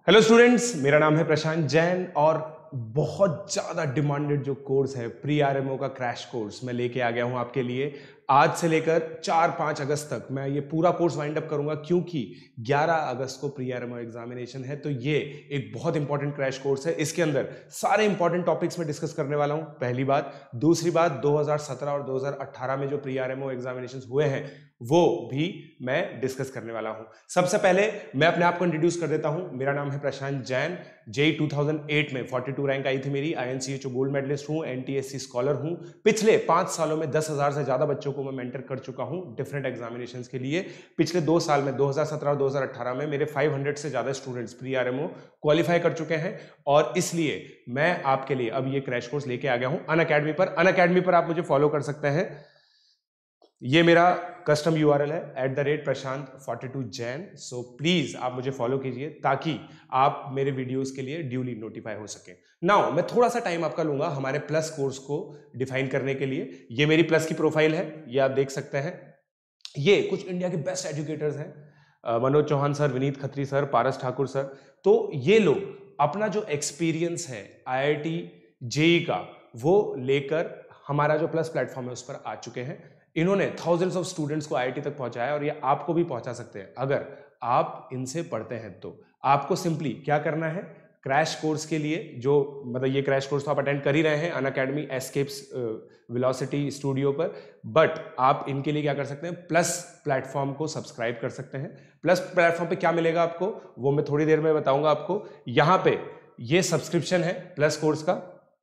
Hello students, मेरा नाम है प्रशांत जैन और बहुत ज़्यादा डिमांडेड जो कोर्स है प्री आरएमओ का क्रैश कोर्स मैं लेके आ गया हूं आपके लिए। आज से लेकर 4-5 अगस्त तक मैं ये पूरा कोर्स वाइंड अप करूंगा, क्योंकि 11 अगस्त को प्री आरएमओ एग्जामिनेशन है। तो ये एक बहुत इंपॉर्टेंट क्रैश कोर्स है। इसके अंदर सारे इंपॉर्टेंट टॉपिक्स में डिस्कस करने वाला हूं, पहली बात। दूसरी बात, 2017 और 2018 में जो प्री आरएमओ एग्जामिनेशन हुए हैं वो भी मैं डिस्कस करने वाला हूं। सबसे पहले मैं अपने आप को इंट्रोड्यूस कर देता हूं। मेरा नाम है प्रशांत जैन। जेई 2008 में 42 रैंक आई थी मेरी। INCHO गोल्ड मेडलिस्ट हूं, NTSC स्कॉलर हूं। पिछले 5 सालों में 10,000 से ज्यादा बच्चों को मैं मेंटर कर चुका हूं डिफरेंट एग्जामिनेशंस के लिए। पिछले 2 साल में 2017 और 2018 में मेरे 500 से ज्यादा स्टूडेंट्स प्री आरएमओ क्वालिफाई कर चुके हैं, और इसलिए मैं आपके लिए अब ये क्रैश कोर्स लेके आ गया हूं अनअकैडमी पर। अनअकैडमी पर आप मुझे फॉलो कर सकते हैं। ये मेरा कस्टम URL है @Prashant42 Jain। सो प्लीज आप मुझे फॉलो कीजिए ताकि आप मेरे वीडियोस के लिए ड्यूली नोटिफाई हो सके। नाउ मैं थोड़ा सा टाइम आपका लूंगा हमारे प्लस कोर्स को डिफाइन करने के लिए। ये मेरी प्लस की प्रोफाइल है, ये आप देख सकते हैं। ये कुछ इंडिया के बेस्ट एजुकेटर्स हैं, Manoj Chauhan sir, Vineet Khatri sir, Paras Thakur sir. तो ये लोग अपना जो एक्सपीरियंस है IIT JEE का वो लेकर हमारा जो प्लस प्लेटफॉर्म है उस पर आ चुके हैं। इन्होंने थाउजेंड्स ऑफ स्टूडेंट्स को IIT तक पहुंचाया, और ये आपको भी पहुंचा सकते हैं अगर आप इनसे पढ़ते हैं। तो आपको सिंपली क्या करना है, क्रैश कोर्स के लिए जो मतलब ये क्रैश कोर्स तो आप अटेंड कर ही रहे हैं अनअकैडमी एस्केप्स वेलोसिटी स्टूडियो पर, बट आप इनके लिए क्या कर सकते हैं, प्लस प्लेटफॉर्म को सब्सक्राइब कर सकते हैं। प्लस प्लेटफॉर्म पे क्या मिलेगा आपको वो मैं थोड़ी देर में बताऊंगा आपको। यहां पे ये सब्सक्रिप्शन है प्लस कोर्स का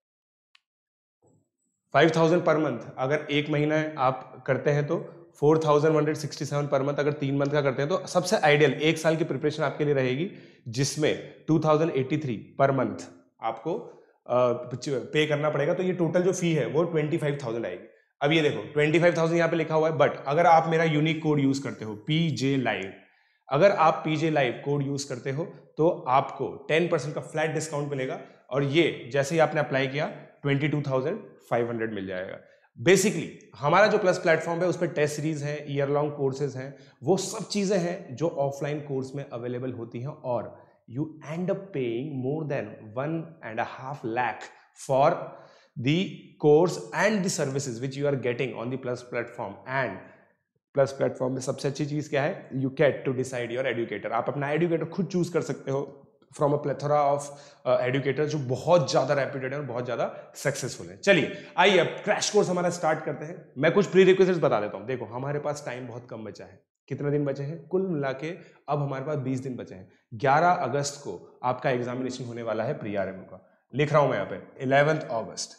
5,000 पर मंथ। अगर 1 महीना आप करते हैं तो 4,167 पर मंथ। अगर 3 मंथ का करते हैं तो सबसे आइडियल 1 साल की प्रिपरेशन आपके लिए रहेगी, जिसमें 2,083 पर मंथ आपको पे करना पड़ेगा। तो ये टोटल जो फी है वो 25,000 आएगी। अब ये देखो 25,000 यहाँ पे लिखा हुआ है, बट अगर आप मेरा यूनिक कोड यूज करते हो PJ Live, अगर आप PJ Live कोड यूज करते हो तो आपको 10% का फ्लैट डिस्काउंट मिलेगा, और ये जैसे ही आपने अप्लाई किया 22,500 मिल जाएगा। बेसिकली हमारा जो प्लस प्लेटफॉर्म है उस पर टेस्ट सीरीज है, ईयर लॉन्ग कोर्सेज हैं, वो सब चीजें हैं जो ऑफलाइन कोर्स में अवेलेबल होती हैं, और you end up paying more than 1.5 lakh for the course and the services which you are getting on the plus platform. And plus platform में सबसे अच्छी चीज क्या है, you get to decide your educator. आप अपना एजुकेटर खुद चूज कर सकते हो from a plethora of educator जो बहुत ज्यादा रेप्यूटेड है और बहुत ज्यादा सक्सेसफुल है। चलिए आइए अब क्रैश कोर्स हमारा स्टार्ट करते हैं। मैं कुछ प्री रिक्विजिट्स बता देता हूं। देखो हमारे पास टाइम बहुत कम बचा है। कितने दिन बचे हैं कुल मिला के? अब हमारे पास 20 दिन बचे हैं। 11 अगस्त को आपका एग्जामिनेशन होने वाला है प्री आरएमओ का। लिख रहा हूं मैं यहाँ पे 11 अगस्त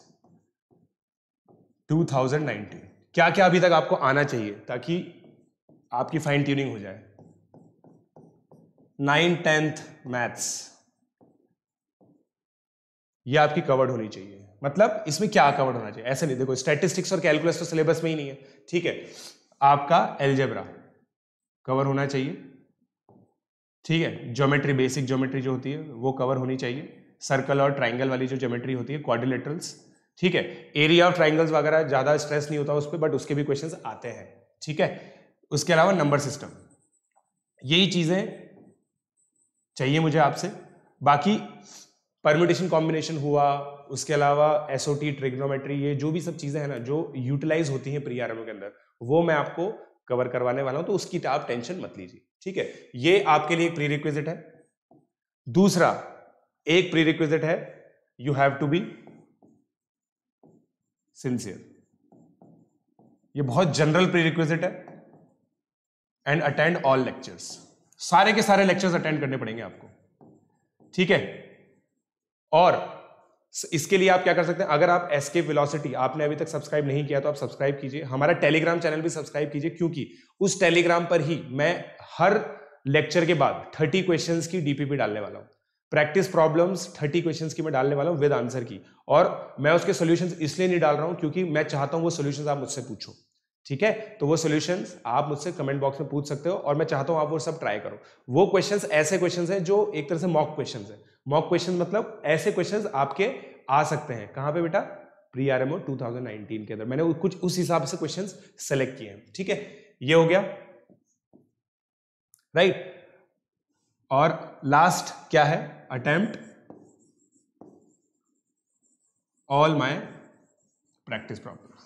2019। क्या क्या अभी तक आपको आना चाहिए ताकि आपकी फाइन ट्यूनिंग हो जाए? 9th 10th मैथ्स ये आपकी कवर्ड होनी चाहिए। मतलब इसमें क्या कवर्ड होना चाहिए, ऐसे नहीं, देखो स्टैटिस्टिक्स और कैलकुलस तो सिलेबस में ही नहीं है, ठीक है। आपका एल्जेब्रा कवर होना चाहिए, ठीक है। ज्योमेट्री, बेसिक ज्योमेट्री जो होती है वो कवर होनी चाहिए। सर्कल और ट्राइंगल वाली जो ज्योमेट्री होती है, क्वाड्रिलेटरल्स, ठीक है। एरिया ऑफ ट्राइंगल्स वगैरह ज्यादा स्ट्रेस नहीं होता उस पर, बट उसके भी क्वेश्चंस आते हैं, ठीक है। उसके अलावा नंबर सिस्टम, यही चीजें चाहिए मुझे आपसे। बाकी परम्यूटेशन कॉम्बिनेशन हुआ, उसके अलावा SOT, ट्रिग्नोमेट्री, ये जो भी सब चीजें हैं ना जो यूटिलाइज होती हैं प्री आरएमओ के अंदर, वो मैं आपको कवर करवाने वाला हूं, तो उसकी आप टेंशन मत लीजिए, ठीक है। ये आपके लिए एक प्री रिक्विजिट है। दूसरा एक प्री रिक्विजिट है, you have to be sincere. ये बहुत जनरल प्री रिक्विजिट है। एंड अटेंड ऑल लेक्चर्स, सारे के सारे लेक्चर्स अटेंड करने पड़ेंगे आपको, ठीक है। और इसके लिए आप क्या कर सकते हैं, अगर आप एस्केप वेलोसिटी आपने अभी तक सब्सक्राइब नहीं किया तो आप सब्सक्राइब कीजिए। हमारा टेलीग्राम चैनल भी सब्सक्राइब कीजिए, क्योंकि उस टेलीग्राम पर ही मैं हर लेक्चर के बाद 30 क्वेश्चंस की DPP डालने वाला हूं। प्रैक्टिस प्रॉब्लम्स 30 क्वेश्चंस की मैं डालने वाला हूं विद आंसर की, और मैं उसके सॉल्यूशंस इसलिए नहीं डाल रहा हूं क्योंकि मैं चाहता हूं वो सॉल्यूशंस आप मुझसे पूछो, ठीक है। तो वो सॉल्यूशंस आप मुझसे कमेंट बॉक्स में पूछ सकते हो, और मैं चाहता हूं आप वो सब ट्राई करो। वो क्वेश्चंस ऐसे क्वेश्चंस हैं जो एक तरह से मॉक क्वेश्चंस हैं। मॉक क्वेश्चन मतलब ऐसे क्वेश्चंस आपके आ सकते हैं कहां पे बेटा, प्री आरएमओ 2019 के अंदर। मैंने कुछ उस हिसाब से क्वेश्चंस सेलेक्ट किए हैं, ठीक है। ये हो गया, राइट। और लास्ट क्या है, attempt all my practice problems.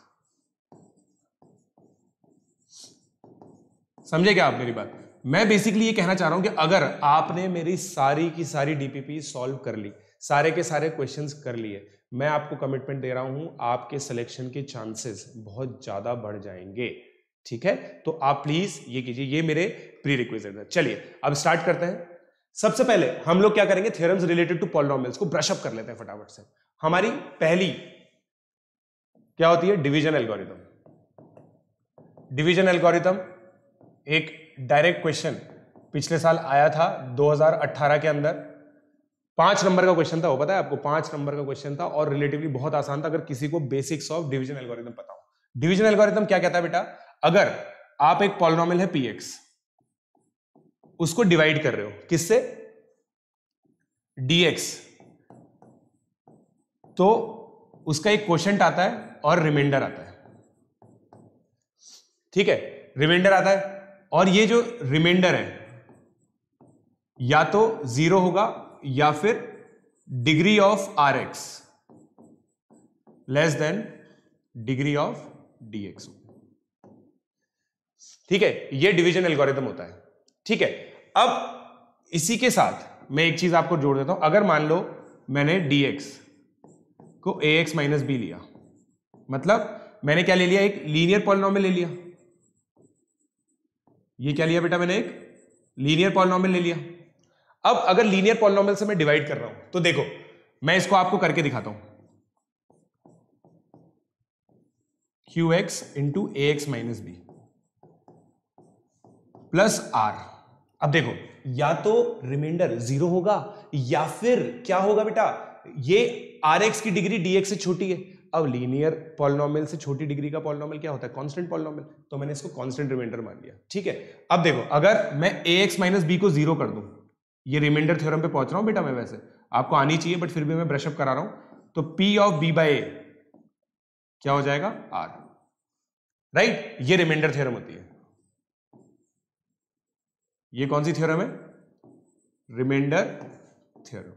समझे क्या आप मेरी बात? मैं बेसिकली ये कहना चाह रहा हूं कि अगर आपने मेरी सारी की सारी डीपीपी सॉल्व कर ली, सारे के सारे क्वेश्चंस कर लिए, मैं आपको कमिटमेंट दे रहा हूं आपके सिलेक्शन के चांसेस बहुत ज्यादा बढ़ जाएंगे. ठीक है, तो आप प्लीज ये कीजिए, ये मेरे प्री रिक्विजिट है. चलिए अब स्टार्ट करते हैं. सबसे पहले हम लोग क्या करेंगे, थ्योरम्स रिलेटेड टू पॉलिनोमियल्स को ब्रश अप कर लेते हैं फटाफट से. हमारी पहली क्या होती है, डिवीजन एल्गोरिथम. डिवीजन एल्गोरिथम एक डायरेक्ट क्वेश्चन पिछले साल आया था 2018 के अंदर. 5 नंबर का क्वेश्चन था, वो पता है आपको, 5 नंबर का क्वेश्चन था और रिलेटिवली बहुत आसान था अगर किसी को बेसिक्स ऑफ डिवीजन एल्गोरिथम पता हो. डिवीजन एल्गोरिथम क्या कहता है बेटा, अगर आप एक पॉलिनोमियल है px, उसको डिवाइड कर रहे हो किससे, dx, तो उसका एक क्वोशिएंट आता है और रिमाइंडर आता है. ठीक है, रिमाइंडर आता है और ये जो रिमाइंडर है या तो 0 होगा या फिर degree of rx less than degree of dx. ठीक है, ये डिवीजन एल्गोरिथम होता है. ठीक है, अब इसी के साथ मैं एक चीज आपको जोड़ देता हूं. अगर मान लो मैंने dx को ax माइनस बी लिया, मतलब मैंने क्या ले लिया, एक लीनियर पॉलिनोमियल ले लिया. ये क्या लिया बेटा, मैंने एक लीनियर पॉलिनोमियल ले लिया. अब अगर लीनियर पॉलिनोमियल से मैं डिवाइड कर रहा हूं तो देखो मैं इसको आपको करके दिखाता हूं. qx into a x minus b plus r. अब देखो या तो रिमाइंडर 0 होगा या फिर क्या होगा बेटा, ये rx की डिग्री dx से छोटी है. अब लीनियर पॉलिनोमियल से छोटी डिग्री का पॉलिनोमियल क्या होता है, कांस्टेंट पॉलिनोमियल, तो मैंने इसको कांस्टेंट रिमाइंडर मान लिया. ठीक है, अब देखो अगर मैं ax माइनस बी को 0 कर दूं, ये रिमाइंडर थ्योरम पे पहुंच रहा हूं बेटा मैं, वैसे आपको आनी चाहिए बट फिर भी मैं ब्रशअप करा रहा हूं. तो p of b by a क्या हो जाएगा, r. राइट, ये रिमाइंडर थ्योरम होती है. ये कौन सी थ्योरम है, रिमाइंडर थ्योरम.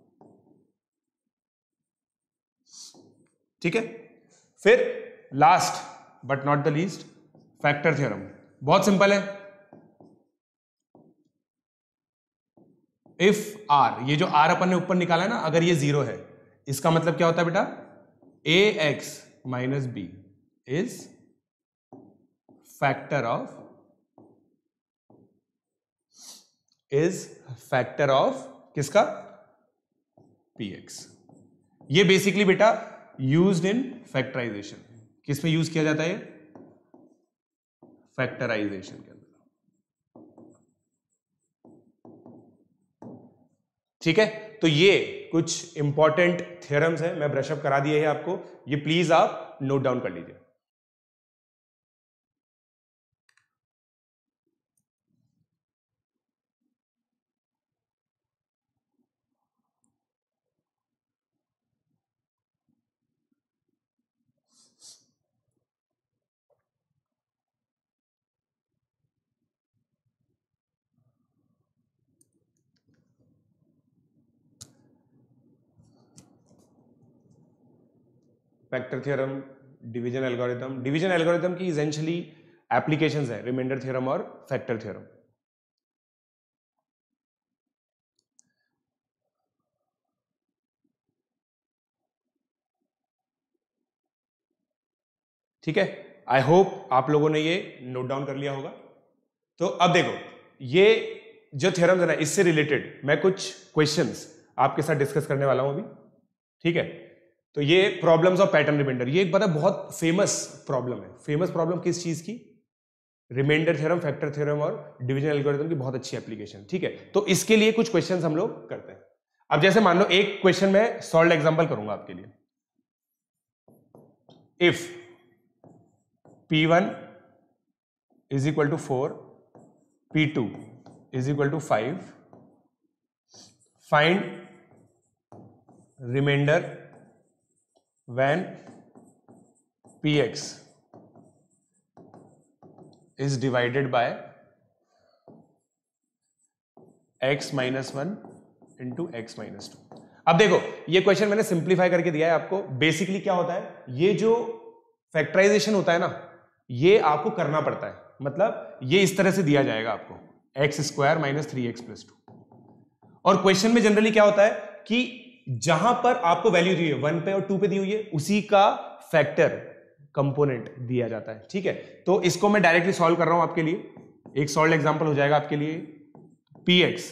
ठीक है, फिर last but not the least factor theorem. बहुत सिंपल है. इफ r, ये जो r अपन ने ऊपर निकाला है ना, अगर ये 0 है, इसका मतलब क्या होता है बेटा, ax minus b is factor of किसका, px. ये बेसिकली बेटा यूज्ड इन फैक्टराइजेशन. किस में यूज किया जाता है, फैक्टराइजेशन के अंदर. ठीक है, तो ये कुछ इंपॉर्टेंट थ्योरम्स है, मैं ब्रशअप करा दिए हैं आपको, ये प्लीज आप नोट डाउन कर लीजिए. Factor theorem, division algorithm. Division algorithm की इसेंशियली एप्लीकेशंस है रिमाइंडर थ्योरम और फैक्टर थ्योरम. ठीक है, आई होप आप लोगों ने ये नोट डाउन कर लिया होगा. तो अब देखो ये जो थ्योरम्स है ना, इससे रिलेटेड मैं कुछ क्वेश्चंस आपके साथ डिस्कस करने वाला हूं अभी. ठीक है, तो ये प्रॉब्लम्स ऑफ पैटर्न रिमाइंडर, ये एक बड़ा बहुत फेमस प्रॉब्लम है. फेमस प्रॉब्लम किस चीज की, रिमाइंडर थ्योरम, फैक्टर थ्योरम और डिवीजन एल्गोरिथम की बहुत अच्छी एप्लीकेशन. ठीक है, तो इसके लिए कुछ क्वेश्चंस हम लोग करते हैं. अब जैसे मान लो एक क्वेश्चन में सॉल्व एग्जांपल करूंगा आपके लिए. If p1 is equal to 4, p2 is equal to 5, find remainder when px is divided by x minus 1 into x minus two. अब देखो ये क्वेश्चन मैंने सिंप्लीफाई करके दिया है आपको। बेसिकली क्या होता है, ये जो फैक्टराइजेशन होता है ना, ये आपको करना पड़ता है। मतलब ये इस तरह से दिया जाएगा आपको, x square minus three x plus two. और क्वेश्चन में जनरली क्या होता है कि जहां पर आपको वैल्यू दी है 1 पे और 2 पे दी हुई है, उसी का फैक्टर कंपोनेंट दिया जाता है। ठीक है, तो इसको मैं डायरेक्टली सॉल्व कर रहा हूं आपके लिए। एक सॉल्व एग्जांपल हो जाएगा आपके लिए, px।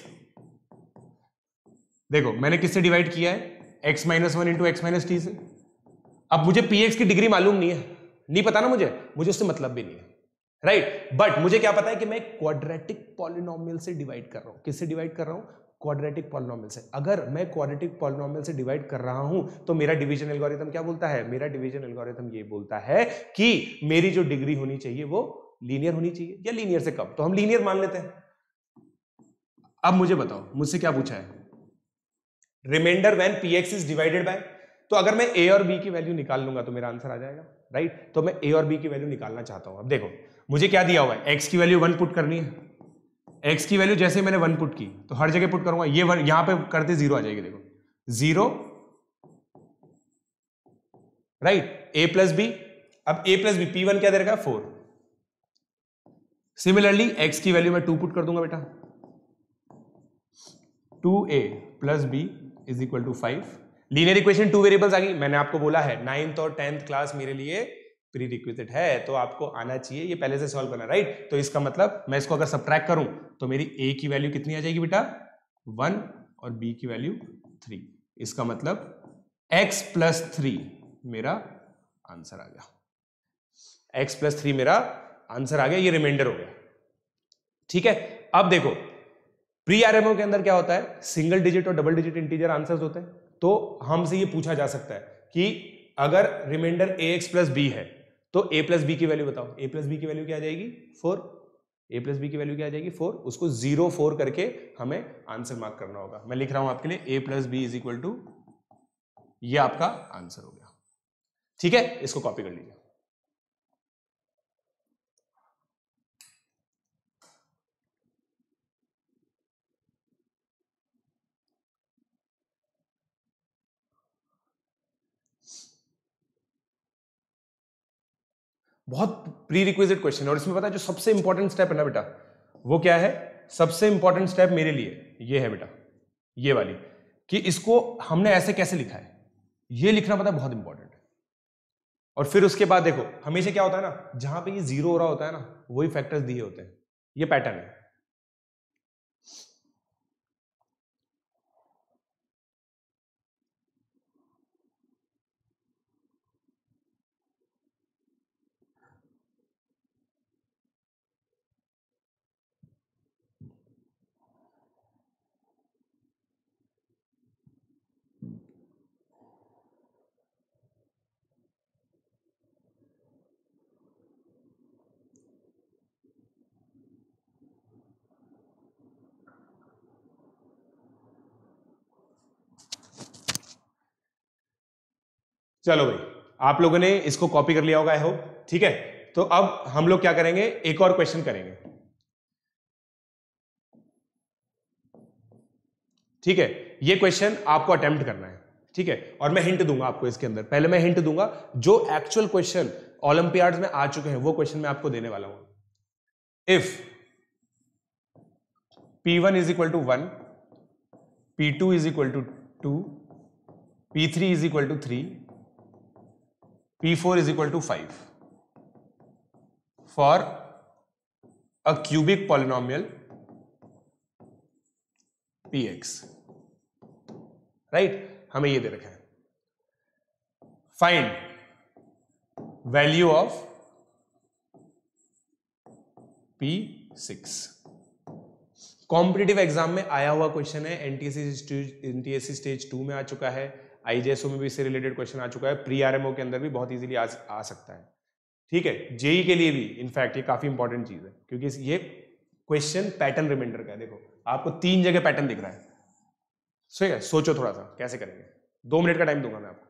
देखो मैंने किससे डिवाइड किया है, x minus one into x minus t से। अब मुझे px की डिग्री मालूम नहीं है, नहीं पता ना मुझे उससे मतलब भी नहीं है, राइट। बट मुझे क्या पता है कि मैं क्वाड्रेटिक पॉलिनोमियल से डिवाइड कर रहा हूं। किससे डिवाइड कर रहा हूं, क्वाड्रेटिक पॉलिनोमियल से। अगर मैं क्वाड्रेटिक पॉलिनोमियल से डिवाइड कर रहा हूं तो मेरा डिवीजन एल्गोरिथम क्या बोलता है, मेरा डिवीजन एल्गोरिथम ये बोलता है कि मेरी जो डिग्री होनी चाहिए वो लीनियर होनी चाहिए, या लीनियर से कम, तो हम लीनियर मान लेते हैं। अब मुझे बताओ, मुझसे क्या पूछा है, remainder when px is divided by. तो अगर मैं a और b की वैल्यू निकाल लूंगा तो मेरा आंसर आ जाएगा, राइट। तो मैं a और b की वैल्यू निकालना चाहता हूं। अब देखो मुझे क्या दिया हुआ है, x की वैल्यू 1 पुट करनी है। x की वैल्यू जैसे मैंने 1 पुट की तो हर जगह पुट करूंगा, ये यहां पे करते 0 आ जाएगी। देखो 0, राइट, a प्लस बी। अब a प्लस बी, p1 क्या दे रखा है 4। सिमिलरली x की वैल्यू मैं 2 पुट कर दूंगा बेटा, 2a plus b is equal to 5। Linear equation 2 variables आ गई। मैंने आपको बोला है 9th और 10th क्लास मेरे लिए प्री रिक्विजिट है, तो आपको आना चाहिए ये पहले से सॉल्व करना, राइट। तो इसका मतलब मैं इसको अगर सब्ट्रैक्ट करूं तो मेरी a की वैल्यू कितनी आ जाएगी बेटा, 1, और b की वैल्यू 3। इसका मतलब x प्लस 3 मेरा आंसर आ गया, x प्लस 3 मेरा आंसर आ गया, ये रिमाइंडर हो गया। ठीक है, अब देखो प्री आरएमओ के अंदर क्या होता है, सिंगल डिजिट और डबल डिजिट इंटीजर आंसर्स होते हैं। तो हमसे ये पूछा जा सकता है कि अगर रिमाइंडर ax प्लस बी है तो a प्लस बी की वैल्यू बताओ। a प्लस बी की वैल्यू क्या आ जाएगी 4। a प्लस बी की वैल्यू क्या आ जाएगी 4। उसको 0 4 करके हमें आंसर मार्क करना होगा। मैं लिख रहा हूं आपके लिए a plus b is equal to, ये आपका आंसर हो गया। ठीक है, इसको कॉपी कर लीजिए। बहुत प्री रिक्विजिट क्वेश्चन है, और इसमें पता है जो सबसे इंपॉर्टेंट स्टेप है ना बेटा, वो क्या है, सबसे इंपॉर्टेंट स्टेप मेरे लिए ये है बेटा, ये वाली, कि इसको हमने ऐसे कैसे लिखा है, ये लिखना पता है बहुत इंपॉर्टेंट है। और फिर उसके बाद देखो हमेशा क्या होता है ना, जहां पे ये 0 हो रहा होता है ना, वही फैक्टर्स दिए होते हैं, ये पैटर्न है। चलो भाई, आप लोगों ने इसको कॉपी कर लिया होगा आई होप। ठीक है, तो अब हम लोग क्या करेंगे, एक और क्वेश्चन करेंगे। ठीक है, ये क्वेश्चन आपको अटेम्प्ट करना है। ठीक है, और मैं हिंट दूंगा आपको इसके अंदर। पहले मैं हिंट दूंगा, जो एक्चुअल क्वेश्चन ओलंपियाड्स में आ चुके हैं वो क्वेश्चन मैं आपको देने वाला हूं। If P1 is equal to 1, P2 is equal to 2, P3 is equal to 3, P4 is equal to 5 for a cubic polynomial Px, right. हमें ये दे रखा है, find value of P6। Competitive exam में आया हुआ क्वेश्चन है, एनटीएससी स्टेज 2 में आ चुका है, आईजेएसओ में भी इससे रिलेटेड क्वेश्चन आ चुका है, प्री आरएमओ के अंदर भी बहुत इजीली आ सकता है। ठीक है, जेई के लिए भी इनफैक्ट ये काफी इंपॉर्टेंट चीज है, क्योंकि ये क्वेश्चन पैटर्न रिमाइंडर का है। देखो आपको 3 जगह पैटर्न दिख रहा है। ठीक है, सोचो थोड़ा सा कैसे करेंगे, 2 मिनट का टाइम दूंगा मैं आपको।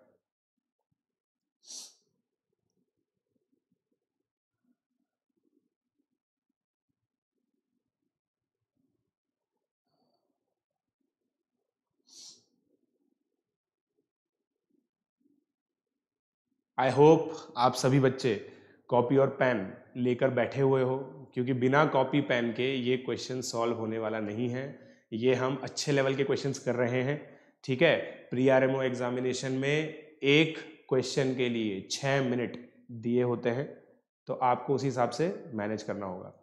आई होप आप सभी बच्चे कॉपी और पेन लेकर बैठे हुए हो, क्योंकि बिना कॉपी पेन के ये क्वेश्चन सॉल्व होने वाला नहीं है। ये हम अच्छे लेवल के क्वेश्चंस कर रहे हैं, ठीक है। प्री आरएमओ एग्जामिनेशन में एक क्वेश्चन के लिए 6 मिनट दिए होते हैं, तो आपको उस हिसाब से मैनेज करना होगा।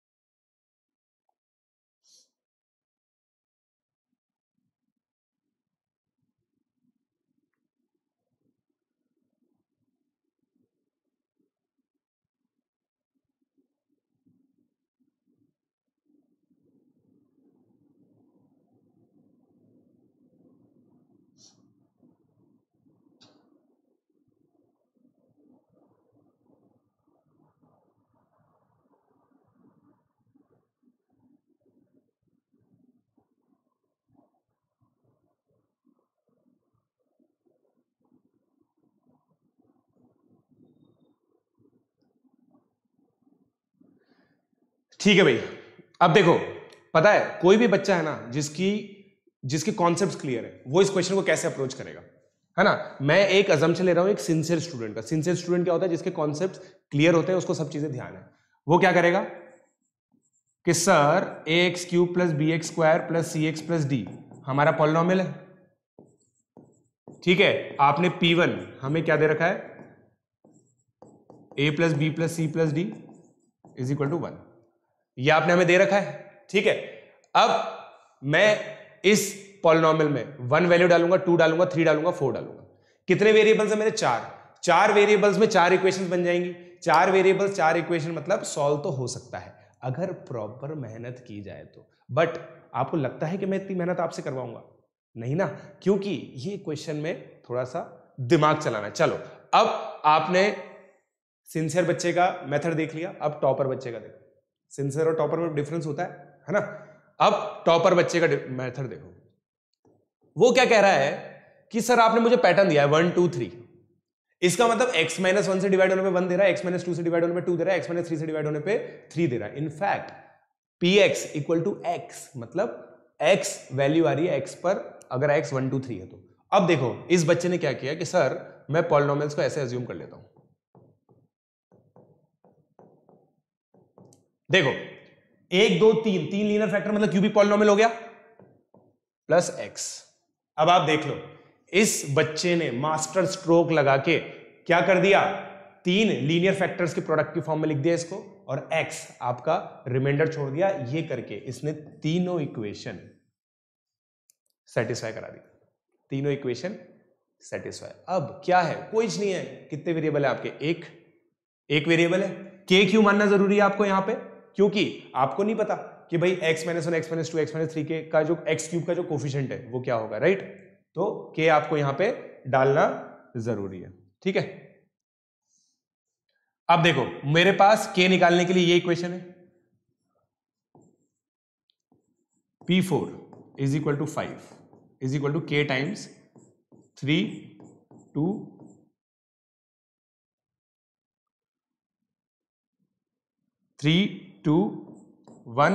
ठीक है भाई, अब देखो, पता है कोई भी बच्चा है ना जिसकी कॉन्सेप्ट्स क्लियर है, वो इस क्वेश्चन को कैसे अप्रोच करेगा, है ना। मैं एक अजम्पशन ले रहा हूं एक सिंसियर स्टूडेंट का। सिंसियर स्टूडेंट क्या होता है? जिसके कॉन्सेप्ट्स क्लियर होते हैं, उसको सब चीजें ध्यान है। वो क्या करेगा कि sir ax³ + bx² + cx + d हमारा पॉलिनोमियल है, ठीक है। आपने P1 हमें क्या दे रखा है? a + b + c + d = 1, ये आपने हमें दे रखा है, ठीक है। अब मैं इस पॉलिनोमियल में 1 वैल्यू डालूंगा, 2 डालूंगा, 3 डालूंगा, 4 डालूंगा। कितने वेरिएबल्स है मेरे? 4 वेरिएबल्स में 4 इक्वेशंस बन जाएंगी। 4 वेरिएबल्स 4 इक्वेशन, मतलब सॉल्व तो हो सकता है अगर प्रॉपर मेहनत की जाए तो। बट आपको लगता है कि मैं इतनी मेहनत आपसे करवाऊंगा? नहीं ना, क्योंकि ये क्वेश्चन में थोड़ा सा दिमाग चलाना है। चलो, अब आपने सिंसियर बच्चे का मेथड देख लिया, अब टॉपर बच्चे का देखो। सिंसियर और टॉपर में डिफरेंस होता है ना। अब टॉपर बच्चे का मेथड देखो। वो क्या कह रहा है कि सर आपने मुझे पैटर्न दिया है 1 2 3, इसका मतलब x - 1 से डिवाइड होने पे 1 दे रहा है, x - 2 से डिवाइड होने पे 2 दे रहा है, x - 3 से डिवाइड होने पे 3 दे रहा है। इनफैक्ट px = x, मतलब x वैल्यू आ रही है x पर, अगर x 1 2 3 है तो। अब देखो इस बच्चे ने क्या किया कि सर मैं पॉलिनोमियल्स को ऐसे अज्यूम कर लेता हूं। देखो 1 2 3 3 लीनियर फैक्टर, मतलब क्यूबिक पॉलिनोमियल हो गया, प्लस x। अब आप देख लो, इस बच्चे ने मास्टर स्ट्रोक लगा के क्या कर दिया? 3 लीनियर फैक्टर्स के प्रोडक्ट की फॉर्म में लिख दिया इसको, और x आपका रिमाइंडर छोड़ दिया। ये करके इसने तीनों इक्वेशन सेटिस्फाई करा दी, तीनों इक्वेशन सेटिस्फाई। अब क्या है? कोई नहीं है। कितने वेरिएबल है आपके? एक वेरिएबल है। k क्यों मानना जरूरी है आपको यहां पे? क्योंकि आपको नहीं पता कि भाई x - 1 x - 2 x - 3 के का जो x³ का जो कोफिशिएंट है वो क्या होगा, राइट। तो k आपको यहां पे डालना जरूरी है, ठीक है। अब देखो मेरे पास k निकालने के लिए ये इक्वेशन है, P4 = 5 = k × 3 2 3 2 1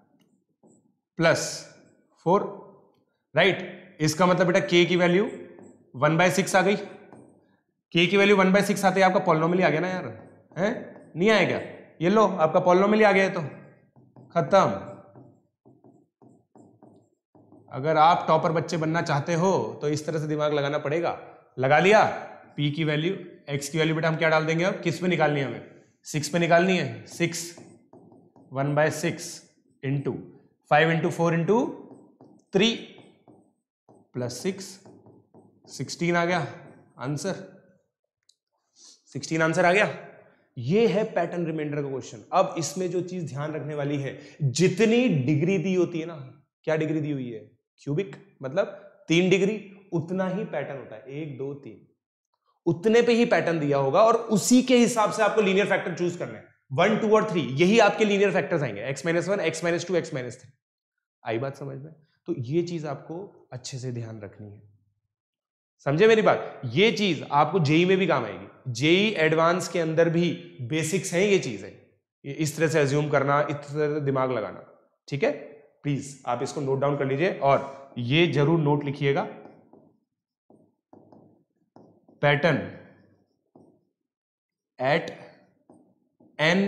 + 4, राइट। इसका मतलब बेटा k की वैल्यू 1/6 आ गई। k की वैल्यू 1/6 आते ही आपका पॉलिनोमियल आ गया ना यार, है? नहीं आया क्या? ये लो आपका पॉलिनोमियल आ गया, तो खत्म। अगर आप टॉपर बच्चे बनना चाहते हो तो इस तरह से दिमाग लगाना पड़ेगा। लगा लिया। p की वैल्यू, x की वैल्यू बेटा हम क्या डाल देंगे? अब किस पे निकालनी है हमें? 6 पे निकालनी है। 6 1/6 इंटू 5 इंटू 4 इंटू 3 प्लस 6, 16 आ गया आंसर। 16 आंसर आ गया। ये है पैटर्न रिमाइंडर का क्वेश्चन। अब इसमें जो चीज ध्यान रखने वाली है, जितनी डिग्री दी होती है ना, क्या डिग्री दी हुई है? क्यूबिक, मतलब 3 डिग्री, उतना ही पैटर्न होता है। 1 2 3, उतने पे ही पैटर्न दिया होगा, और उसी के हिसाब से आपको लीनियर फैक्टर चूज करना है। 1 2 और 3 यही आपके लीनियर फैक्टर्स आएंगे, x - 1 x - 2 x - 3। आई बात समझ में? तो ये चीज आपको अच्छे से ध्यान रखनी है, समझे मेरी बात? ये चीज आपको जेई में भी काम आएगी। जेई एडवांस के अंदर भी बेसिक्स हैं ये चीजें, ये इस तरह से अज्यूम करना, इस तरह से दिमाग लगाना, ठीक है। प्लीज आप इसको नोट डाउन कर लीजिए, और ये जरूर नोट लिखिएगा, pattern at n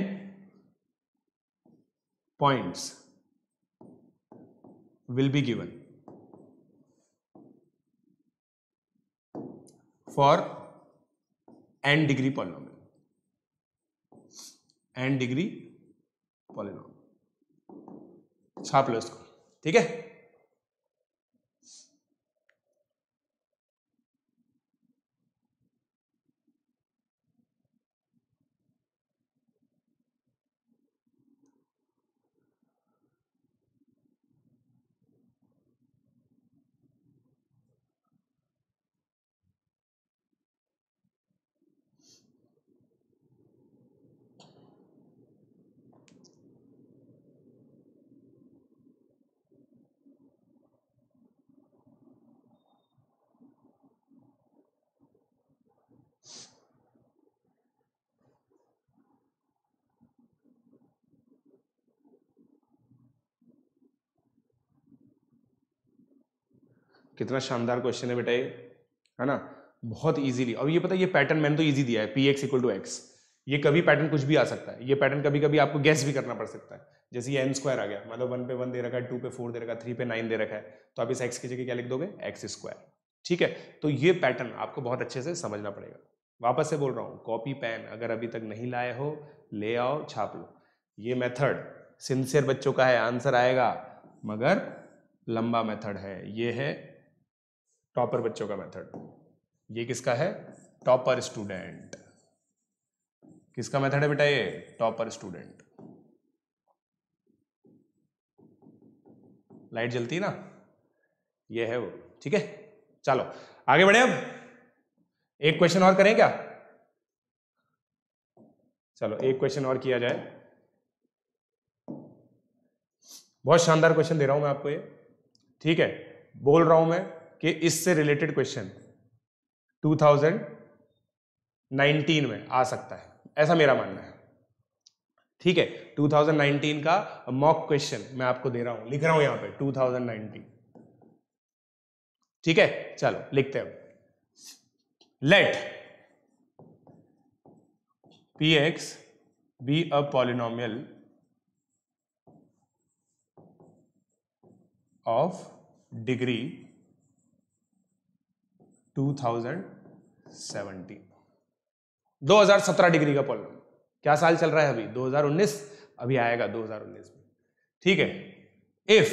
points will be given for n degree polynomial. n degree polynomial छाप लो इसको, ठीक है। कितना शानदार क्वेश्चन है बेटा ये, है ना, बहुत इजीली। और ये पता है ये पैटर्न मैंने तो इजी दिया है, p x equal to x. ये कभी पैटर्न कुछ भी आ सकता है, ये पैटर्न कभी कभी आपको गैस भी करना पड़ सकता है। जैसे ये एन स्क्वायर आ गया, मतलब 1 पे 1 दे रखा है, 2 पे 4 दे रखा है, 3 पे 9 दे रखा है, तो आप इस एक्स की जगह क्या लिख दोगे, एक्स स्क्वायर, ठीक है। तो ये पैटर्न आपको बहुत अच्छे से समझना पड़ेगा। वापस से बोल रहा हूँ, कॉपी पेन अगर अभी तक नहीं लाए हो, ले आओ, छाप लो। ये मेथड सिंसियर बच्चों का है, आंसर आएगा, मगर लंबा मेथड है। ये है टॉपर बच्चों का मेथड। ये किसका है, टॉपर स्टूडेंट। किसका मेथड है बेटा ये, टॉपर स्टूडेंट। लाइट जलती है ना, ये है वो, ठीक है। चलो आगे बढ़े, अब एक क्वेश्चन और करें क्या, चलो एक क्वेश्चन और किया जाए। बहुत शानदार क्वेश्चन दे रहा हूं मैं आपको ये, ठीक है। बोल रहा हूं मैं कि इससे रिलेटेड क्वेश्चन 2019 में आ सकता है, ऐसा मेरा मानना है, ठीक है। 2019 का मॉक क्वेश्चन मैं आपको दे रहा हूं, लिख रहा हूं यहां पे 2019, ठीक है। चलो लिखते हैं, let px be a polynomial of degree 2017। 2017 degree का पॉलिनोमियल। क्या साल चल रहा है अभी, 2019, अभी आएगा 2019 में, ठीक है। If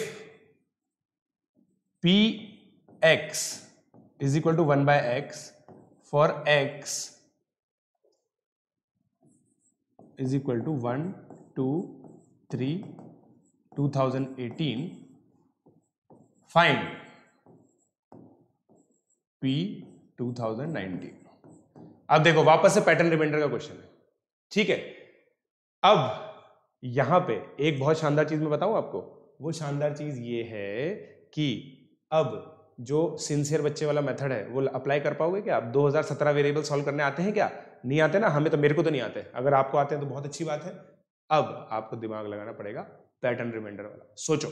p x is equal to 1/x for x is equal to 1, 2, 3, 2018, find P 2019। अब देखो वापस से पैटर्न रिमाइंडर का क्वेश्चन है, ठीक है। अब यहां पे एक बहुत शानदार चीज मैं बताऊं आपको, वो शानदार चीज ये है कि अब जो सिंसियर बच्चे वाला मेथड है वो अप्लाई कर पाओगे क्या आप। 2017 वेरिएबल सॉल्व करने आते हैं क्या, नहीं आते ना, हमें तो, मेरे को तो नहीं आते। अगर आपको आते हैं तो बहुत अच्छी बात है। अब आपको दिमाग लगाना पड़ेगा पैटर्न रिमाइंडर वाला, सोचो।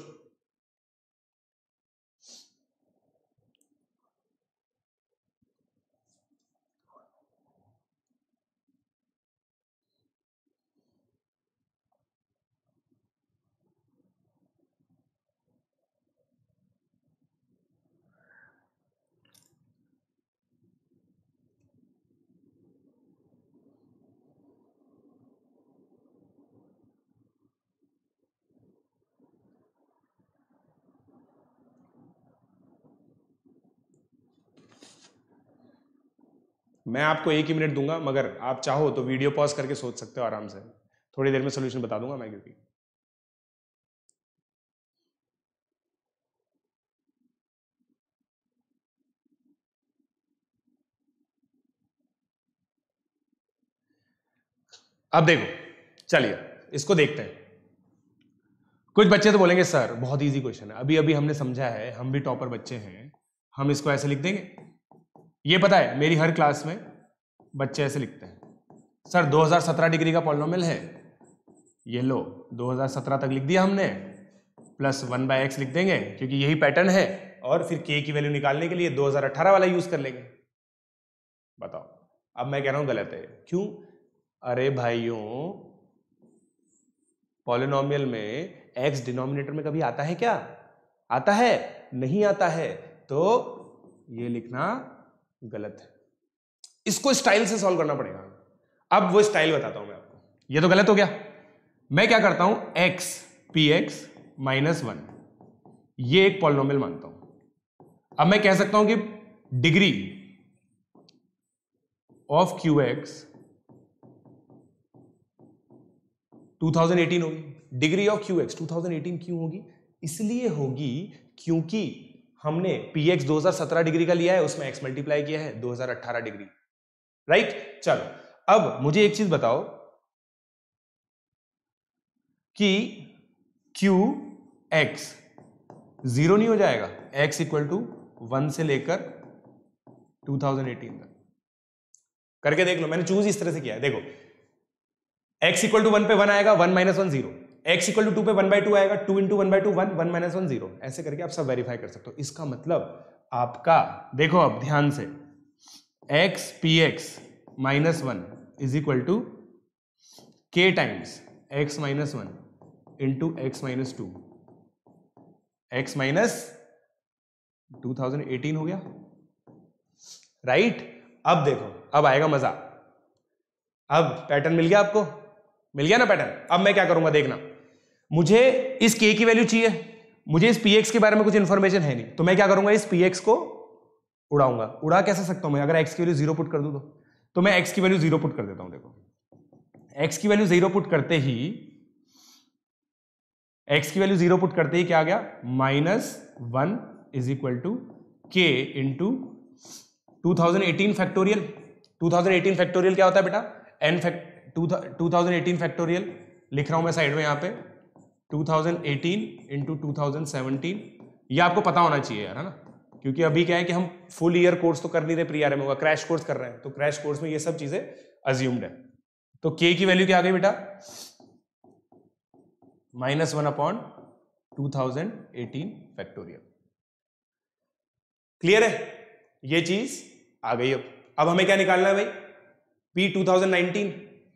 मैं आपको 1 ही मिनट दूंगा, मगर आप चाहो तो वीडियो पॉज करके सोच सकते हो आराम से, थोड़ी देर में सोल्यूशन बता दूंगा मैं, क्योंकि अब देखो, चलिए इसको देखते हैं। कुछ बच्चे तो बोलेंगे सर बहुत इजी क्वेश्चन है, अभी अभी हमने समझा है, हम भी टॉपर बच्चे हैं, हम इसको ऐसे लिख देंगे। ये पता है मेरी हर क्लास में बच्चे ऐसे लिखते हैं, सर 2017 डिग्री का पॉलिनोमियल है, ये लो 2017 तक लिख दिया हमने, प्लस 1/x लिख देंगे क्योंकि यही पैटर्न है, और फिर k की वैल्यू निकालने के लिए 2018 वाला यूज कर लेंगे। बताओ, अब मैं कह रहा हूं गलत है, क्यों। अरे भाइयों, पॉलिनोमियल में x डिनोमिनेटर में कभी आता है क्या? आता है? नहीं आता है, तो ये लिखना गलत है। इसको स्टाइल से सॉल्व करना पड़ेगा। अब वो स्टाइल बताता हूं मैं आपको। ये तो गलत हो गया। मैं क्या करता हूं, x px -1 ये एक पॉलिनोमियल मानता हूं। अब मैं कह सकता हूं कि डिग्री ऑफ qx 2018 होगी। डिग्री ऑफ qx 2018 क्यों होगी? इसलिए होगी क्योंकि हमने px 2017 डिग्री का लिया है, उसमें x मल्टीप्लाई किया है 2018 डिग्री, राइट? चलो, अब मुझे एक चीज बताओ कि qx 0 नहीं हो जाएगा? x इक्वल टू 1 से लेकर 2018 तक करके देख लो। मैंने चूज इस तरह से किया है, देखो x इक्वल टू 1 पे 1 आएगा, 1 माइनस 1 0, x इक्वल टू 2 पे 1/2 आएगा, 2 इंटू 1/2 1, 1 माइनस 1 0, ऐसे करके आप सब वेरीफाई कर सकते हो। इसका मतलब आपका, देखो अब ध्यान से, x px -1 is equal to k times x minus 1 into x minus 2, x minus 2018 हो गया, राइट? अब देखो, अब आएगा मजा। अब पैटर्न मिल गया आपको? मिल गया ना पैटर्न? अब मैं क्या करूंगा, देखना। मुझे इस k की वैल्यू चाहिए, मुझे इस px के बारे में कुछ इंफॉर्मेशन है नहीं, तो मैं क्या करूंगा, इस px को उड़ाऊंगा। उड़ा कैसे सकता हूं मैं? अगर x की वैल्यू 0 पुट कर दूं तो मैं x की वैल्यू 0 पुट कर देता हूं। देखो, x की वैल्यू 0 पुट करते ही, x की वैल्यू 0 पुट करते ही क्या आ गया, -1 is equal to k into 2018 factorial. 2018 factorial क्या होता है बेटा? n 2018 फैक्टोरियल लिख रहा हूं मैं साइड में यहां पे, 2018 इंटू 2017। ये आपको पता होना चाहिए यार, है ना? क्योंकि अभी क्या है कि हम फुल ईयर कोर्स तो कर नहीं रहे, प्री आरएमओ का क्रैश कोर्स कर रहे हैं, तो क्रैश कोर्स में ये सब चीजें अज्यूम्ड है। तो k की वैल्यू क्या आ गई बेटा? -1 अपॉन 2018 फैक्टोरियल। क्लियर है? ये चीज आ गई। अब हमें क्या निकालना है भाई? P 2019।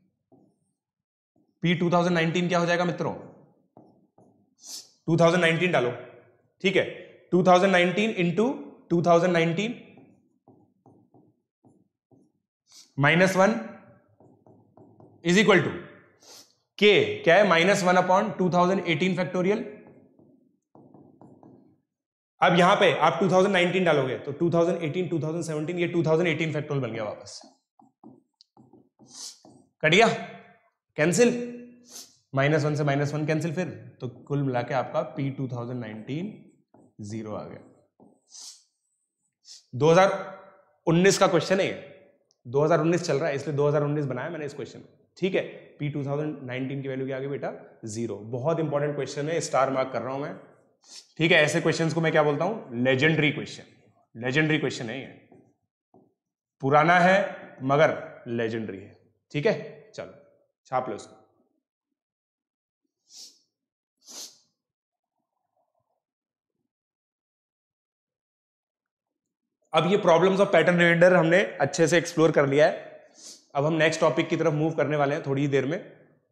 P 2019 क्या हो जाएगा मित्रों? 2019 डालो, ठीक है? 2019 into 2019 -1 is equal to k क्या है? -1 अपॉन 2018 फैक्टोरियल। अब यहां पे आप 2019 डालोगे तो 2018 2017, ये 2018 फैक्टोरियल बन गया, वापस कट गया, कैंसिल, -1 से -1 कैंसिल, फिर तो कुल मिला के आपका P 2019 0 आ गया। 2019 का क्वेश्चन है, 2019 चल रहा है इसलिए 2019 बनाया मैंने इस क्वेश्चन को, ठीक है? P 2019 की वैल्यू क्या आ गई बेटा? 0। बहुत इंपॉर्टेंट क्वेश्चन है, स्टार मार्क कर रहा हूं मैं, ठीक है? ऐसे क्वेश्चंस को मैं क्या बोलता हूं? Legendary question. लेजेंडरी क्वेश्चन है ये, पुराना है मगर लेजेंडरी है, ठीक है? चलो छाप लो इसको। अब ये प्रॉब्लम्स ऑफ पैटर्न रिमाइंडर हमने अच्छे से एक्सप्लोर कर लिया है। अब हम नेक्स्ट टॉपिक की तरफ मूव करने वाले हैं थोड़ी ही देर में।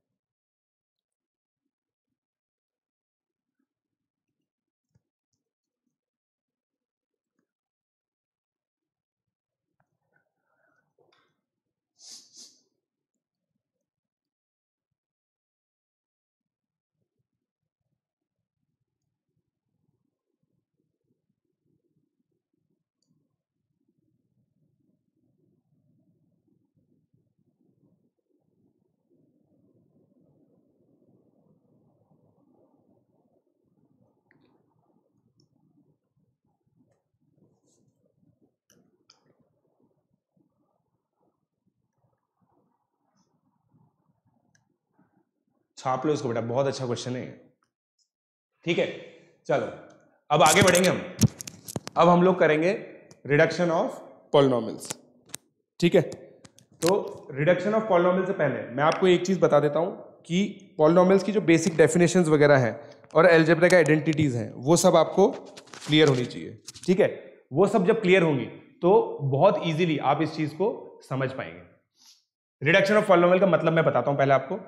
छाप लो इसको बेटा, बहुत अच्छा क्वेश्चन है, ठीक है? चलो अब आगे बढ़ेंगे हम। अब हम लोग करेंगे रिडक्शन ऑफ पॉलिनोमियल्स, ठीक है? तो रिडक्शन ऑफ पॉलिनोमियल से पहले मैं आपको एक चीज बता देता हूं कि पॉलिनोमियल्स की जो बेसिक डेफिनेशंस वगैरह है और अलजेब्रा का आइडेंटिटीज हैं, वो सब आपको क्लियर होनी चाहिए, ठीक है? वो सब जब क्लियर होंगी तो बहुत इजीली आप इस चीज को समझ पाएंगे। रिडक्शन ऑफ पॉलिनोमियल का मतलब मैं बताता हूं पहले आपको।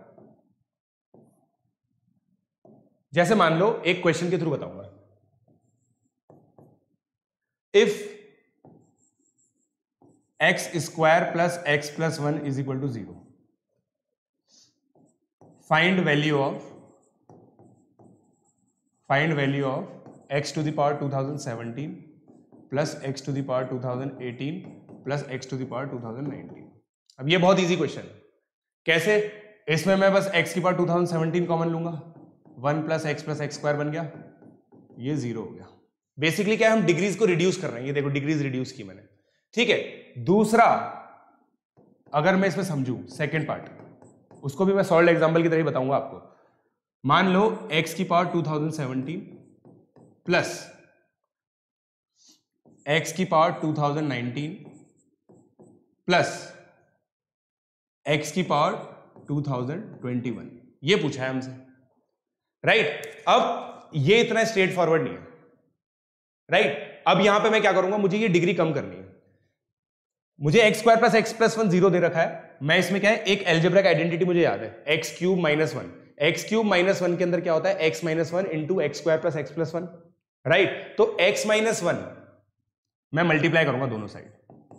जैसे मान लो, एक क्वेश्चन के थ्रू बताऊंगा। If x square plus x plus 1 is equal to 0, find value of x to the power 2017 plus x to the power 2018 plus x to the power 2019। अब ये बहुत इजी क्वेश्चन है। कैसे? इसमें मैं बस x की पावर 2017 कॉमन लूंगा, 1 प्लस एक्स स्क्वायर बन गया, ये 0 हो गया। बेसिकली क्या है, हम डिग्रीज को रिड्यूस कर रहे हैं। ये देखो डिग्रीज रिड्यूस की मैंने, ठीक है। दूसरा, अगर मैं इसमें समझू सेकेंड पार्ट, उसको भी मैं सॉल्व एग्जांपल की तरह ही बताऊंगा आपको। मान लो x की पावर 2017 प्लस x की पावर 2019 प्लस x की पावर 2021, ये पूछा है हमसे, राइट। अब ये इतना स्ट्रेट फॉरवर्ड नहीं है, राइट। अब यहां पे मैं क्या करूंगा, मुझे ये डिग्री कम करनी है। मुझे x square plus x plus 1 0 दे रखा है। मैं इसमें क्या है, एक एल्जेब्रा का आइडेंटिटी मुझे याद है, x cube minus 1। X cube minus 1 के अंदर क्या होता है, x minus 1 into x square plus x plus 1, right. तो एक्स माइनस 1 मैं मल्टीप्लाई करूंगा दोनों साइड,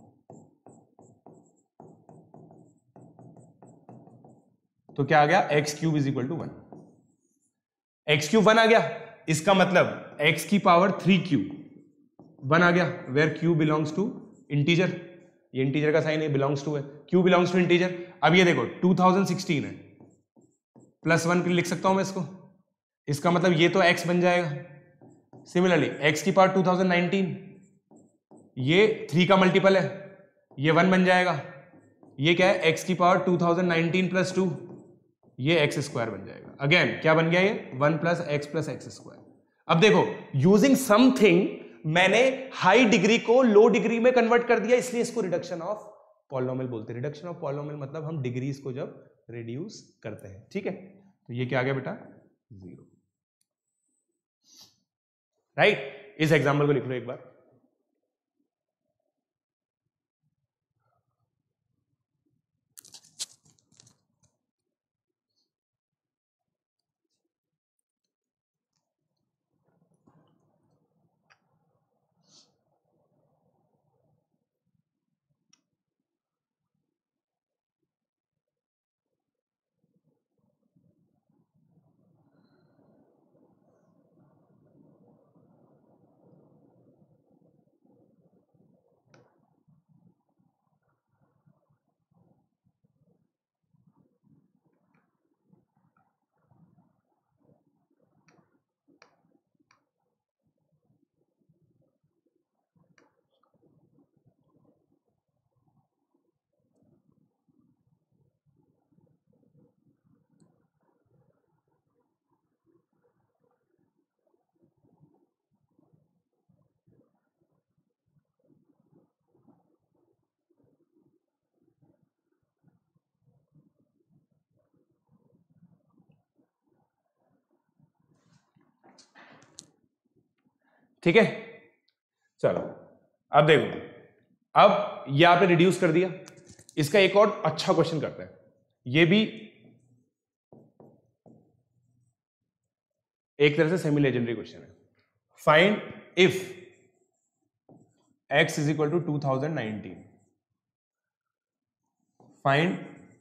तो क्या आ गया, x cube is equal to 1। X cube 1 आ गया, इसका मतलब एक्स की पावर 3 क्यूब 1 आ गया, where cube belongs to integer. ये इंटीजर का साइन है, बिलोंग्स टू है, क्यू बिलोंग्स टू इंटीजर। अब ये देखो 2016 है, प्लस 1 लिख सकता हूं मैं इसको, इसका मतलब ये तो x बन जाएगा। सिमिलरली x की पावर 2019, ये 3 का मल्टीपल है, ये 1 बन जाएगा। ये क्या है, x की पावर 2019 प्लस 2, ये एक्स स्क्वायर बन जाएगा। अगेन क्या बन गया, ये 1 प्लस एक्स स्क्वायर। अब देखो, यूजिंग समथिंग मैंने हाई डिग्री को लो डिग्री में कन्वर्ट कर दिया, इसलिए इसको रिडक्शन ऑफ पॉलिनोमियल बोलते हैं। रिडक्शन ऑफ पॉलिनोमियल मतलब हम डिग्रीज को जब रिड्यूस करते हैं, ठीक है। तो ये क्या आ गया बेटा, 0, राइट। इस एग्जाम्पल को लिख लो एक बार। ठीक है, चलो अब देखो, अब ये आपने रिड्यूस कर दिया। इसका एक और अच्छा क्वेश्चन करते हैं, ये भी एक तरह से सेमी लेजेंडरी क्वेश्चन है। Find if x is equal to 2019, find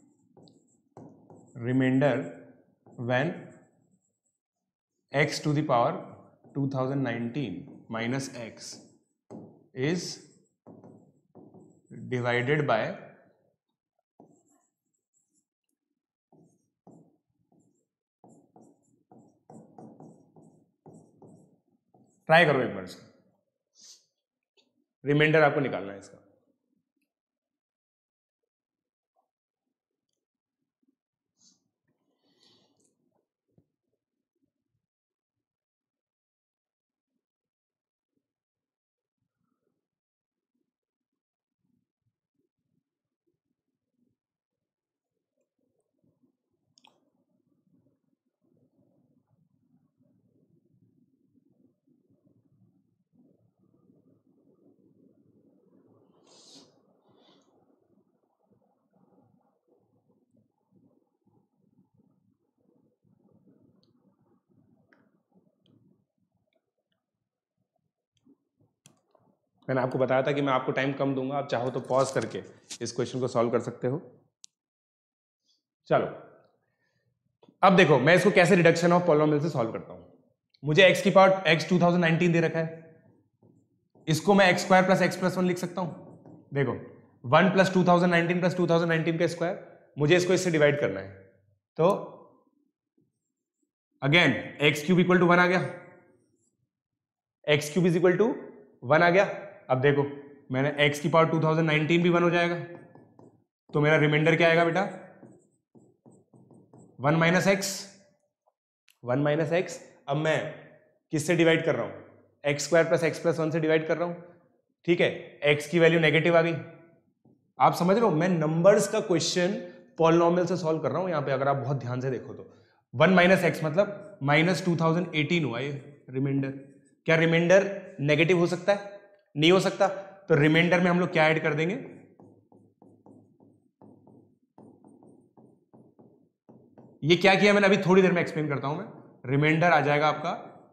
remainder when x to the power 2019 minus x is divided by try करो एक बार इसका, रिमाइंडर आपको निकालना है इसका। मैंने आपको बताया था कि मैं आपको टाइम कम दूंगा, आप चाहो तो पॉज करके इस क्वेश्चन को सॉल्व कर सकते हो। चलो अब देखो मैं इसको कैसे रिडक्शन ऑफ पॉलिनोमियल से सॉल्व करता हूं। मुझे x की पावर x 2019 दे रखा है, इसको मैं x square plus x plus 1 लिख सकता हूं। देखो 1 प्लस 2019 प्लस 2019 का स्क्वायर, मुझे इसको इससे डिवाइड करना है, तो again x cube equal to 1 आ गया, x cube is equal to 1 आ गया। अब देखो मैंने x की पावर 2019 भी 1 हो जाएगा, तो मेरा रिमाइंडर क्या आएगा बेटा 1 माइनस एक्स, 1 माइनस एक्स। अब मैं किससे डिवाइड कर रहा हूं, x square plus x plus 1 से डिवाइड कर रहा हूं, ठीक है। एक्स की वैल्यू नेगेटिव आ गई, आप समझ रहे हो मैं नंबर्स का क्वेश्चन पॉलिनोमियल से सॉल्व कर रहा हूं। यहां पे अगर आप बहुत ध्यान से देखो तो 1 माइनस एक्स मतलब माइनस 2018 हुआ ये रिमाइंडर। क्या रिमाइंडर नेगेटिव हो सकता है? नहीं हो सकता, तो रिमाइंडर में हम लोग क्या ऐड कर देंगे, ये क्या किया मैंने अभी थोड़ी देर में एक्सप्लेन करता हूं मैं। रिमाइंडर आ जाएगा आपका,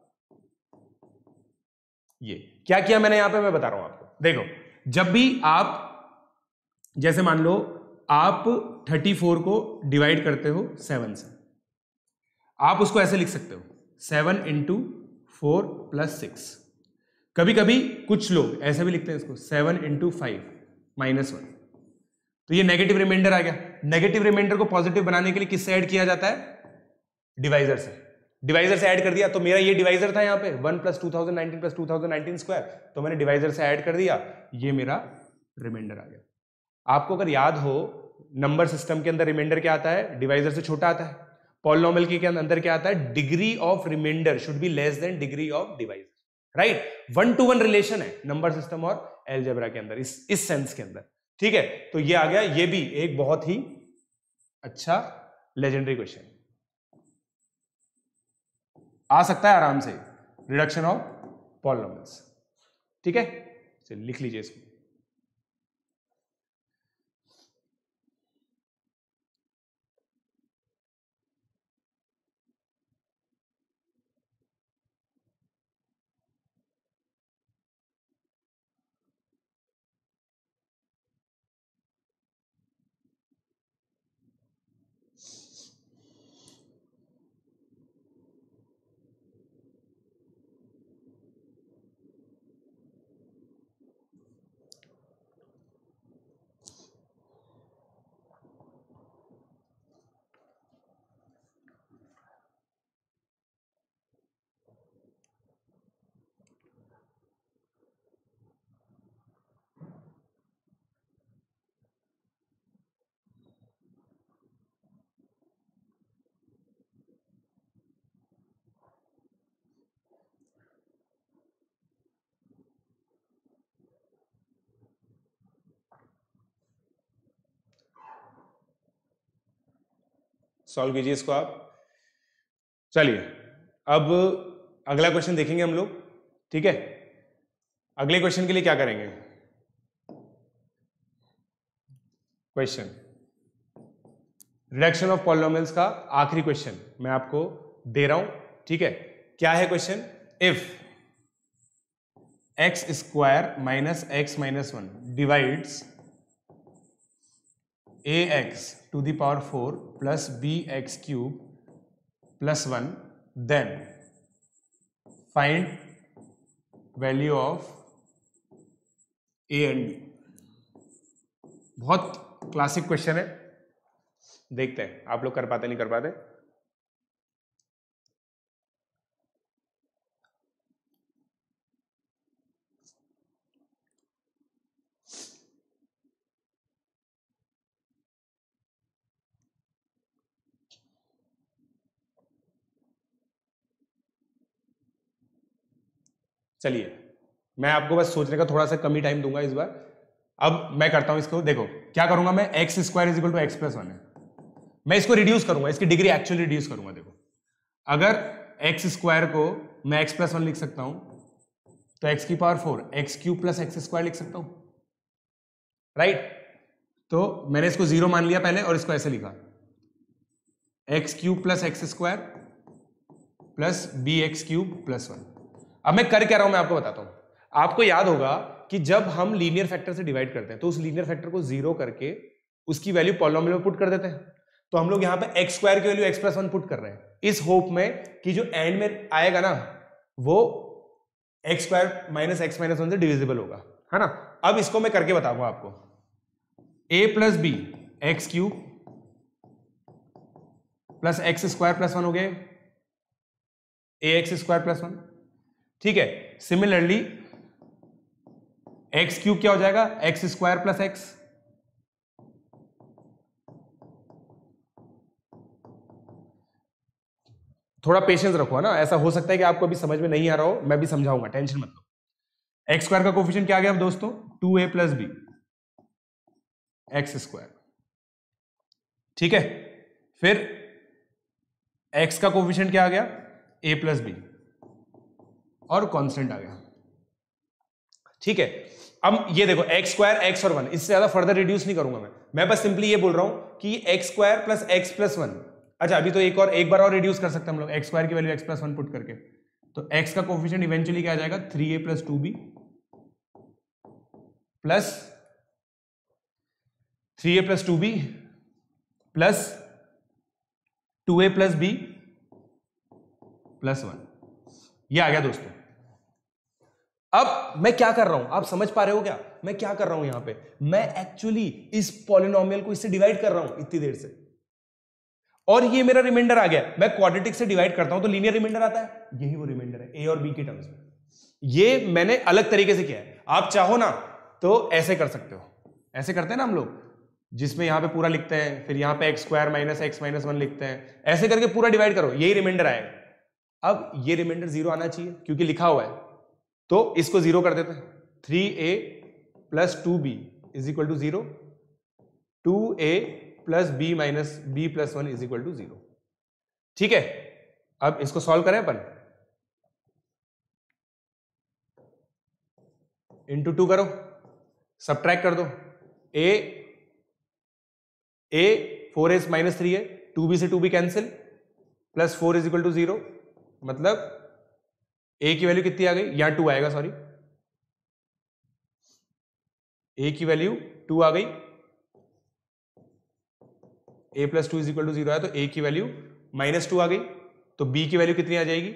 ये क्या किया मैंने यहां पे मैं बता रहा हूं आपको। देखो जब भी आप जैसे मान लो आप 34 को डिवाइड करते हो 7 से, आप उसको ऐसे लिख सकते हो 7 इंटू 4 प्लस 6। कभी कभी कुछ लोग ऐसे भी लिखते हैं इसको 7 इंटू 5 माइनस 1, तो ये नेगेटिव रिमाइंडर आ गया। नेगेटिव रिमाइंडर को पॉजिटिव बनाने के लिए किससे ऐड किया जाता है, डिवाइजर से। डिवाइजर से ऐड कर दिया, तो मेरा ये डिवाइजर था यहाँ पे 1 प्लस 2019 प्लस 2019 स्क्वायर, तो मैंने डिवाइजर से ऐड कर दिया, ये मेरा रिमाइंडर आ गया। आपको अगर याद हो नंबर सिस्टम के अंदर रिमाइंडर क्या आता है, डिवाइजर से छोटा आता है। पॉलिनोमियल के अंदर क्या आता है, degree of remainder should be less than degree of divisor, right. 1 to 1 relation है नंबर सिस्टम और एलजेब्रा के अंदर, इस सेंस के अंदर, ठीक है। तो ये आ गया, ये भी एक बहुत ही अच्छा लेजेंडरी क्वेश्चन आ सकता है आराम से, रिडक्शन ऑफ पॉलिनोमियल्स, ठीक है। चलिए लिख लीजिए इसको। सॉल्व कीजिए इसको आप। चलिए अब अगला क्वेश्चन देखेंगे हम लोग, ठीक है। अगले क्वेश्चन के लिए क्या करेंगे, क्वेश्चन रिडक्शन ऑफ पॉलिनोमियल्स का आखिरी क्वेश्चन मैं आपको दे रहा हूं, ठीक है। क्या है question, if x square minus x minus 1 divides a x to the power 4 plus b x cube plus 1, then find value of a and b. बहुत क्लासिक क्वेश्चन है, देखते हैं आप लोग कर पाते नहीं कर पाते। चलिए मैं आपको बस सोचने का थोड़ा सा कम ही टाइम दूंगा इस बार। अब मैं करता हूं इसको, देखो क्या करूंगा मैं, x square is equal to x plus 1 है, मैं इसको रिड्यूस करूंगा, इसकी डिग्री एक्चुअली रिड्यूस करूंगा। देखो अगर एक्स स्क्वायर को मैं एक्स प्लस 1 लिख सकता हूं, तो एक्स की power 4 x cube plus x square लिख सकता हूं, राइट। तो मैंने इसको 0 मान लिया पहले और इसको ऐसे लिखा x cube plus x square plus b x cube plus 1। अब मैं कर क्या रहा हूं मैं आपको बताता हूं। आपको याद होगा कि जब हम लीनियर फैक्टर से डिवाइड करते हैं तो उस लीनियर फैक्टर को 0 करके उसकी वैल्यू पॉलिनोमियल में पुट कर देते हैं। तो हम लोग यहां पे x स्क्वायर की वैल्यू x+1 पुट कर रहे हैं इस होप में कि जो एंड में आएगा ना वो x स्क्वायर माइनस x-1 से डिविजिबल होगा, है ना। अब इसको मैं करके बताऊंगा आपको। a plus b x cube plus x square plus 1 हो गया ax स्क्वायर प्लस 1। ठीक है, सिमिलरली एक्स क्यूब क्या हो जाएगा, एक्स स्क्वायर प्लस एक्स। थोड़ा पेशेंस रखो, है ना। ऐसा हो सकता है कि आपको अभी समझ में नहीं आ रहा हो, मैं भी समझाऊंगा, टेंशन मत लो। एक्स स्क्वायर का कोफिशिएंट क्या आ गया अब दोस्तों, 2a plus b x square. ठीक है, फिर x का कोफिशिएंट क्या आ गया, a प्लस बी और कांस्टेंट आ गया। ठीक है, अब ये देखो x स्क्वायर x और 1, इससे ज्यादा फर्दर रिड्यूस नहीं करूंगा मैं बस सिंपली ये बोल रहा हूं कि x square plus x plus 1। अच्छा, अभी तो एक बार और रिड्यूस कर सकते हैं हम लोग, x स्क्वायर की वैल्यू x प्लस 1 पुट करके। तो x का कोफिशिएंट इवेंचुअली क्या आ जाएगा, 3a plus 2b plus 3a plus 2b plus 2a plus b plus 1। ये आ गया दोस्तों। अब मैं क्या कर रहा हूं, आप समझ पा रहे हो क्या मैं क्या कर रहा हूं यहां पे, मैं एक्चुअली इस पॉलिनोमियल को इससे डिवाइड कर रहा हूं इतनी देर से, और ये मेरा रिमाइंडर आ गया। मैं क्वाड्रेटिक से डिवाइड करता हूं तो लीनियर रिमाइंडर आता है, यही वो रिमाइंडर है ए और बी के टर्म्स में। ये मैंने अलग तरीके से किया है, आप चाहो ना तो ऐसे कर सकते हो, ऐसे करते हैं ना हम लोग, जिसमें यहां पे पूरा लिखते हैं, फिर यहां पे x square minus x minus 1 लिखते हैं, ऐसे करके पूरा डिवाइड करो, यही रिमाइंडर आएगा। अब ये रिमाइंडर 0 आना चाहिए क्योंकि लिखा हुआ है, तो इसको 0 कर देते हैं। 3a plus 2b is equal to 0, 2a plus b minus b plus 1 is equal to 0। ठीक है, अब इसको सॉल्व करें अपन, इंटू 2 करो, सबट्रैक्ट कर दो, a 4a माइनस 3 है, 2b से 2b cancel, plus 4 is equal to 0, मतलब a की वैल्यू कितनी आ गई, यहां 2 आएगा, सॉरी, a की वैल्यू 2 आ गई, a plus 2 is equal to 0 है, तो a की वैल्यू माइनस 2 आ गई, तो b की वैल्यू कितनी आ जाएगी,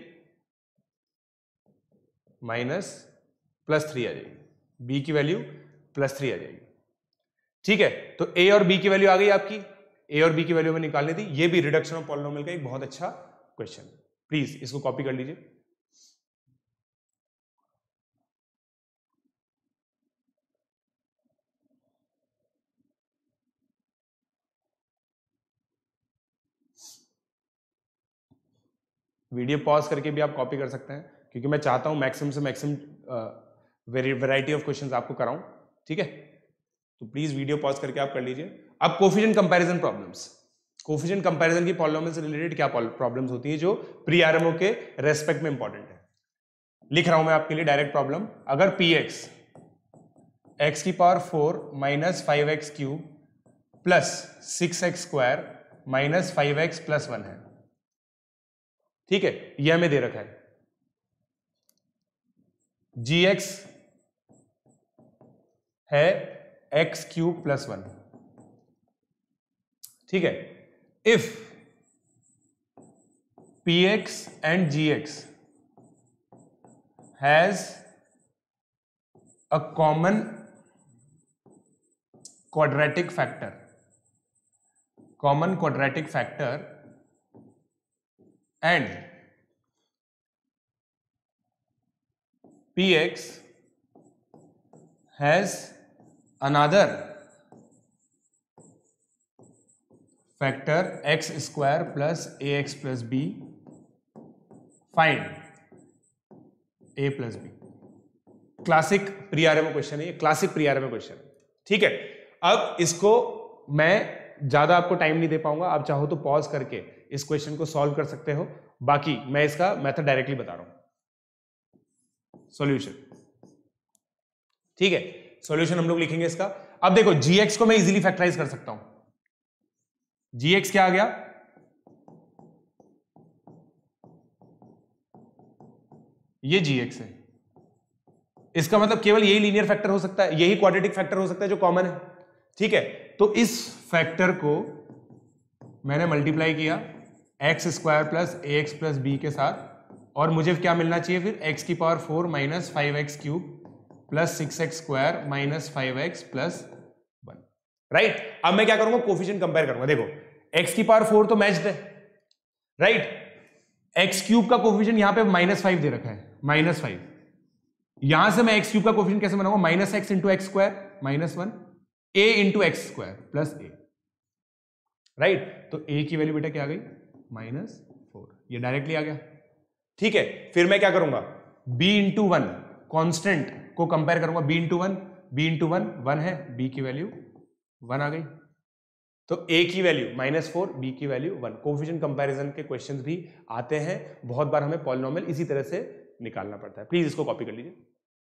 माइनस प्लस 3 आ जाएगी, b की वैल्यू प्लस 3 आ जाएगी। ठीक है, तो a और b की वैल्यू आ गई आपकी, a और b की वैल्यू में निकालनी थी। ये भी रिडक्शन ऑफ पॉलिनोमियल का एक बहुत अच्छा क्वेश्चन, प्लीज इसको कॉपी कर लीजिए। वीडियो पॉज करके भी आप कॉपी कर सकते हैं, क्योंकि मैं चाहता हूं मैक्सिमम से मैक्सिमम वैरायटी ऑफ क्वेश्चंस आपको कराऊं। ठीक है, तो प्लीज वीडियो पॉज करके आप कर लीजिए। अब coefficient comparison problems, coefficient comparison की पॉलिनोमियल से रिलेटेड क्या प्रॉब्लम्स होती है जो प्री आरएमओ के रेस्पेक्ट में इंपॉर्टेंट है। लिख रहा हूं मैं आपके लिए डायरेक्ट प्रॉब्लम। अगर px x की power 4 minus 5x cube plus 6x square minus 5x plus 1 है, ठीक है, यह हमें दे रखा है। gx है x क्यूब प्लस 1, ठीक है। If px and gx has a common quadratic factor, and px has another factor x square plus ax plus b, find a plus b। Classic pre RMO question है ये, classic pre RMO question है। ठीक है, अब इसको मैं ज्यादा आपको टाइम नहीं दे पाऊंगा, आप चाहो तो पॉज करके इस क्वेश्चन को सॉल्व कर सकते हो, बाकी मैं इसका मेथड डायरेक्टली बता रहा हूं। सॉल्यूशन, ठीक है, सॉल्यूशन हम लोग लिखेंगे इसका। अब देखो gx को मैं इजीली फैक्टराइज कर सकता हूं। gx क्या आ गया, ये gx है, इसका मतलब केवल यही लीनियर फैक्टर हो सकता है, यही क्वाड्रेटिक फैक्टर हो सकता है जो कॉमन है। ठीक है, तो इस फैक्टर को मैंने मल्टीप्लाई किया x square plus a x plus b के साथ, और मुझे क्या मिलना चाहिए फिर, एक्स की power 4 minus 5x cube plus 6x square minus 5x plus 1। Right, अब मैं क्या करूंगा, कोफिशिएंट कंपेयर करूंगा। देखो x की पावर 4 तो मैच्ड है, राइट। x क्यूब का कोफिशिएंट यहां पे -5 दे रखा है, -5। यहां से मैं x क्यूब का कोफिशिएंट कैसे बनाऊंगा, minus x into x square minus 1, a into x square plus a। Right, तो a की वैल्यू बेटा क्या आ गई, -4, ये डायरेक्टली आ गया। ठीक है, फिर मैं क्या करूंगा, b इंटू 1 कॉन्स्टेंट को कंपेयर करूंगा, b इंटू 1, b इंटू 1 है, b की वैल्यू 1 आ गई, तो a की वैल्यू -4, b की वैल्यू 1। कोफिशिएंट कंपैरिजन के क्वेश्चंस भी आते हैं, बहुत बार हमें पॉलिनोमियल इसी तरह से निकालना पड़ता है। प्लीज इसको कॉपी कर लीजिए।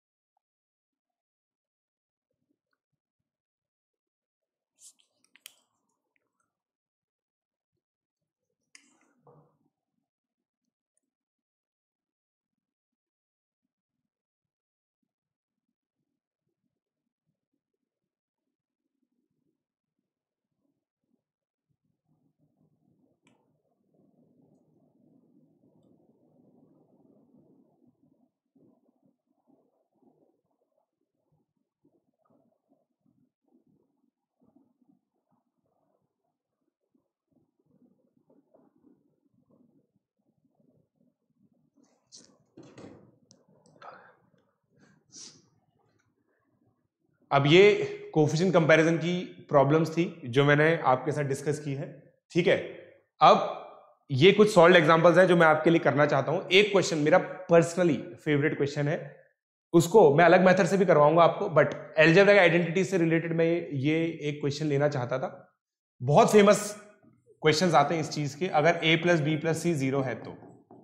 अब ये कोफिशिएंट कंपैरिजन की प्रॉब्लम्स थी जो मैंने आपके साथ डिस्कस की है। ठीक है, अब ये कुछ सॉल्व्ड एग्जांपल्स हैं जो मैं आपके लिए करना चाहता हूं। एक क्वेश्चन मेरा पर्सनली फेवरेट क्वेश्चन है, उसको मैं अलग मेथड से भी करवाऊंगा आपको, बट अलजेब्रा आइडेंटिटी से रिलेटेड मैं ये एक क्वेश्चन लेना चाहता था। बहुत फेमस क्वेश्चंस आते हैं इस चीज के, अगर a प्लस बी प्लस सी 0 है तो,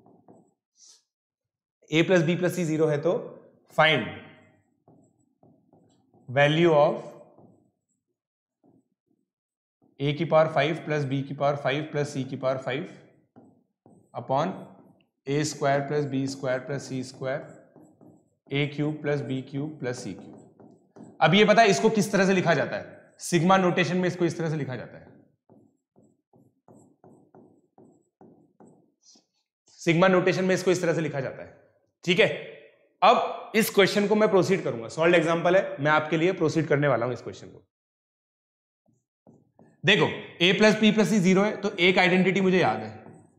a प्लस बी प्लस सी 0 है तो फाइंड वैल्यू ऑफ a की पावर 5 प्लस b की पावर 5 प्लस c की power 5 upon a square plus b square plus c square a cube plus b cube plus c cube. अब ये पता है इसको किस तरह से लिखा जाता है, सिग्मा नोटेशन में इसको इस तरह से लिखा जाता है, सिग्मा नोटेशन में इसको इस तरह से लिखा जाता है। ठीक है, अब इस क्वेश्चन को मैं प्रोसीड करूंगा, सॉल्व्ड एग्जांपल है, मैं आपके लिए प्रोसीड करने वाला हूं इस क्वेश्चन को। देखो a प्लस बी प्लस सी 0 है, तो एक आइडेंटिटी मुझे याद है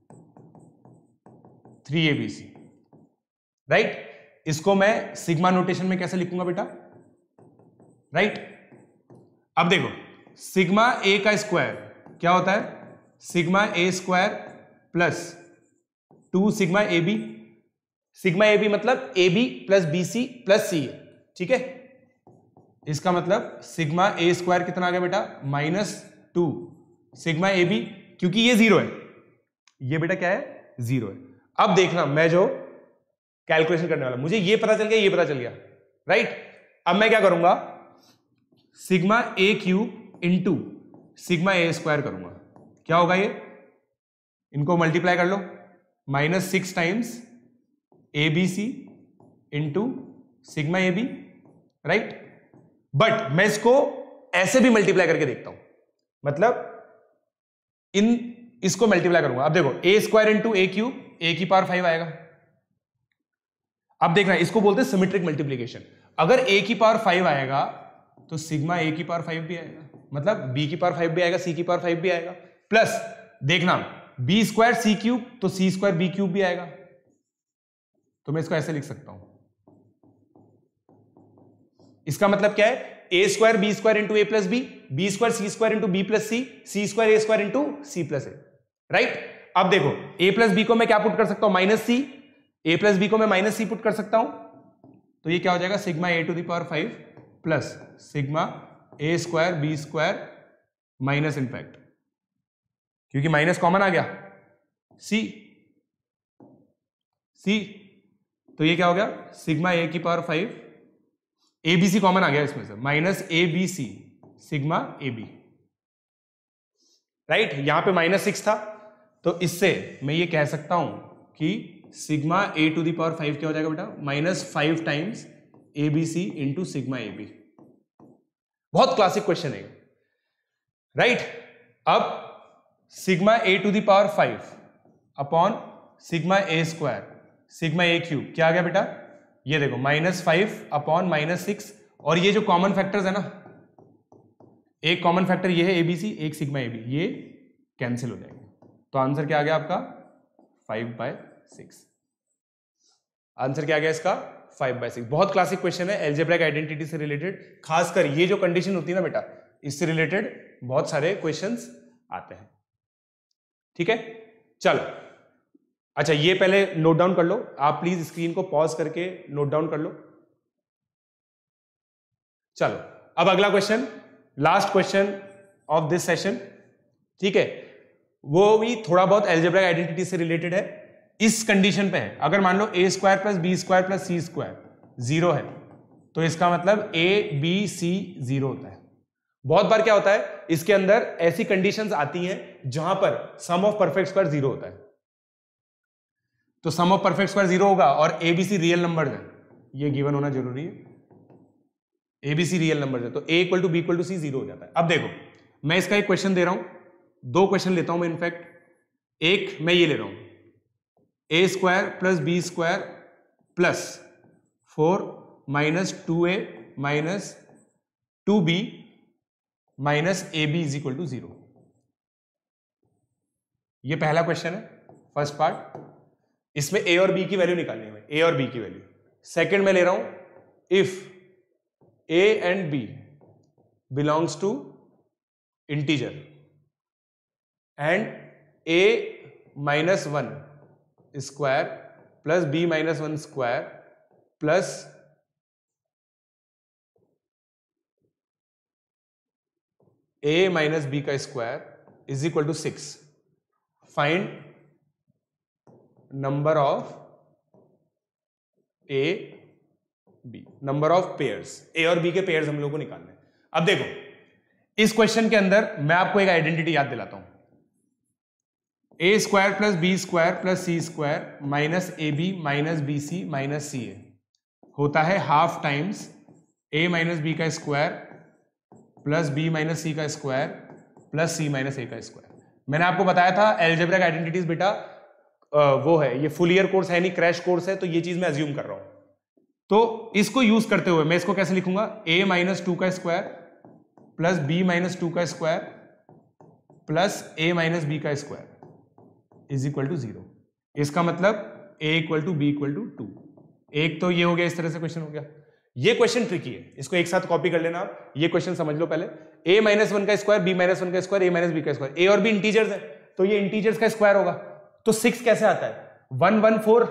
3abc, राइट। इसको मैं सिग्मा नोटेशन में कैसे लिखूंगा बेटा, राइट। अब देखो सिग्मा a का स्क्वायर क्या होता है, sigma a square plus 2 sigma ab, sigma a b मतलब a b plus b c plus c है। ठीक है, इसका मतलब सिग्मा ए स्क्वायर कितना आ गया बेटा, -2 सिग्मा ए बी, क्योंकि ये 0 है, ये बेटा क्या है 0 है। अब देखना मैं जो कैलकुलेशन करने वाला, मुझे ये पता चल गया, ये पता चल गया, राइट। अब मैं क्या करूंगा, sigma a cube into sigma A square करूंगा, क्या होगा ये, इनको मल्टीप्लाई कर लो, -6 times a b c into sigma a b, right. But मैं इसको ऐसे भी मल्टीप्लाई करके देखता हूं, मतलब इसको मल्टीप्लाई करूंगा। अब देखो a square into a cube, a की पावर 5 आएगा। अब देखना इसको बोलते हैं सिमेट्रिक मल्टीप्लीकेशन, अगर ए की पावर 5 आएगा तो सिग्मा ए की पावर 5 भी आएगा, मतलब बी की पावर 5 भी आएगा, सी की पावर 5 भी आएगा, प्लस देखना बी स्क्वायर सी क्यूब तो सी स्क्वायर बी क्यूब भी आएगा। तो मैं इसको ऐसे लिख सकता हूं, इसका मतलब क्या है, a square B square into a plus b square c square into b plus c square a square into c plus a, right. अब देखो ए प्लस बी को मैं क्या पुट कर सकता हूं, -c, ए प्लस बी को मैं -c पुट कर सकता हूं, तो ये क्या हो जाएगा, sigma A to the power 5 plus sigma A square B square minus, in fact क्योंकि माइनस कॉमन आ गया, सी, तो ये क्या हो गया, सिग्मा ए की power 5, a b c common आ गया इसमें से, -abc sigma a b, right. यहां पे -6 था, तो इससे मैं ये कह सकता हूं कि sigma A to the power 5 क्या हो जाएगा बेटा, -5 times ABC into sigma AB। बहुत क्लासिक क्वेश्चन है, राइट? अब sigma A to the power 5 upon sigma A square sigma A cube क्या आ गया बेटा? ये देखो -5 अपॉन -6, और ये जो कॉमन फैक्टर्स है ना, एक कॉमन फैक्टर ये है ABC, एक सिग्मा AB, ये कैंसिल हो जाएंगे। तो आंसर क्या आ गया आपका? 5/6। आंसर क्या आ गया इसका? 5/6। बहुत क्लासिक क्वेश्चन है, अलजेब्रिक आइडेंटिटी से रिलेटेड। खासकर ये जो कंडीशन होती है ना बेटा, इससे रिलेटेड बहुत सारे क्वेश्चंस आते हैं। ठीक है, चलो। अच्छा, ये पहले नोट डाउन कर लो आप, प्लीज स्क्रीन को पॉज करके नोट डाउन कर लो। चलो, अब अगला question, last question of this session. ठीक है, वो भी थोड़ा बहुत अलजेब्रिक आइडेंटिटी से रिलेटेड है। इस कंडीशन पे है, अगर मान लो a square plus b square plus c square 0 है, तो इसका मतलब a b c 0 होता है। बहुत बार क्या होता है, इसके अंदर ऐसी कंडीशंस आती हैं जहां पर सम ऑफ परफेक्ट स्क्वायर 0 होता है। तो सम ऑफ परफेक्ट स्क्वायर 0 होगा और a b c real numbers है, ये गिवन होना जरूरी है। a b c real numbers है तो a equal to b equal to c 0 हो जाता है। अब देखो, मैं इसका एक क्वेश्चन दे रहा हूं, दो क्वेश्चन लेता हूं मैं इनफैक्ट। एक मैं ये ले रहा हूं, a square plus b square plus 4 minus 2a minus 2b minus ab is equal to 0। ये पहला क्वेश्चन है, फर्स्ट पार्ट। इसमें a और b की वैल्यू निकालनी है, a और b की वैल्यू। सेकंड में ले रहा हूं, if a and b belongs to integer and a minus 1 square plus b minus 1 square plus a minus b का square is equal to 6। Find number of a b, number of pairs. a और b के pairs हम लोग को निकालने हैं। अब देखो, इस क्वेश्चन के अंदर मैं आपको एक आइडेंटिटी याद दिलाता हूं, a square plus b square plus c square minus a b minus b c minus c a होता है half times a minus b का square plus b minus c का square plus c minus a का square. मैंने आपको बताया था algebraic identities बेटा वो है, ये फुल ईयर कोर्स है नहीं, क्रैश कोर्स है, तो ये चीज मैं अज्यूम कर रहा हूं। तो इसको यूज करते हुए मैं इसको कैसे लिखूंगा, a माइनस 2 का स्क्वायर प्लस b माइनस 2 का square plus a minus b का स्क्वायर इज इक्वल टू 0। इसका मतलब a equal to b equal to 2। एक तो ये हो गया, इस तरह से क्वेश्चन हो गया। ये क्वेश्चन ट्रिकी है, इसको एक साथ कॉपी कर लेना आप। ये क्वेश्चन समझ लो पहले, a माइनस 1 का स्क्वायर b माइनस 1 का स्क्वायर a माइनस b का स्क्वायर। a और b इंटीजर्स है तो ये इंटीजर्स का स्क्वायर होगा। तो 6 कैसे आता है, 114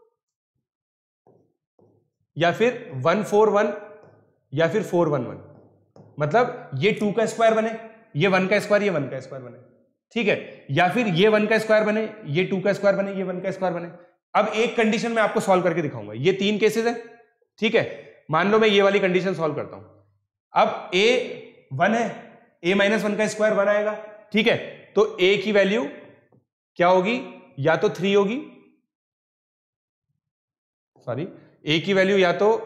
या फिर 141 या फिर 411, मतलब ये 2 का स्क्वायर बने, ये 1 का स्क्वायर, ये 1 का स्क्वायर बने, ठीक है, या फिर ये 1 का स्क्वायर बने, ये 2 का स्क्वायर बने, ये 1 का स्क्वायर बने। अब एक कंडीशन मैं आपको सॉल्व करके दिखाऊंगा, ये 3 केसेस है, ठीक है। मान लो मैं ये वाली कंडीशन सॉल्व करता हूं। अब a 1 है, a माइनस 1 का स्क्वायर 1 आएगा, ठीक है। तो a की वैल्यू क्या होगी, या तो 3 होगी, सॉरी, a की वैल्यू या तो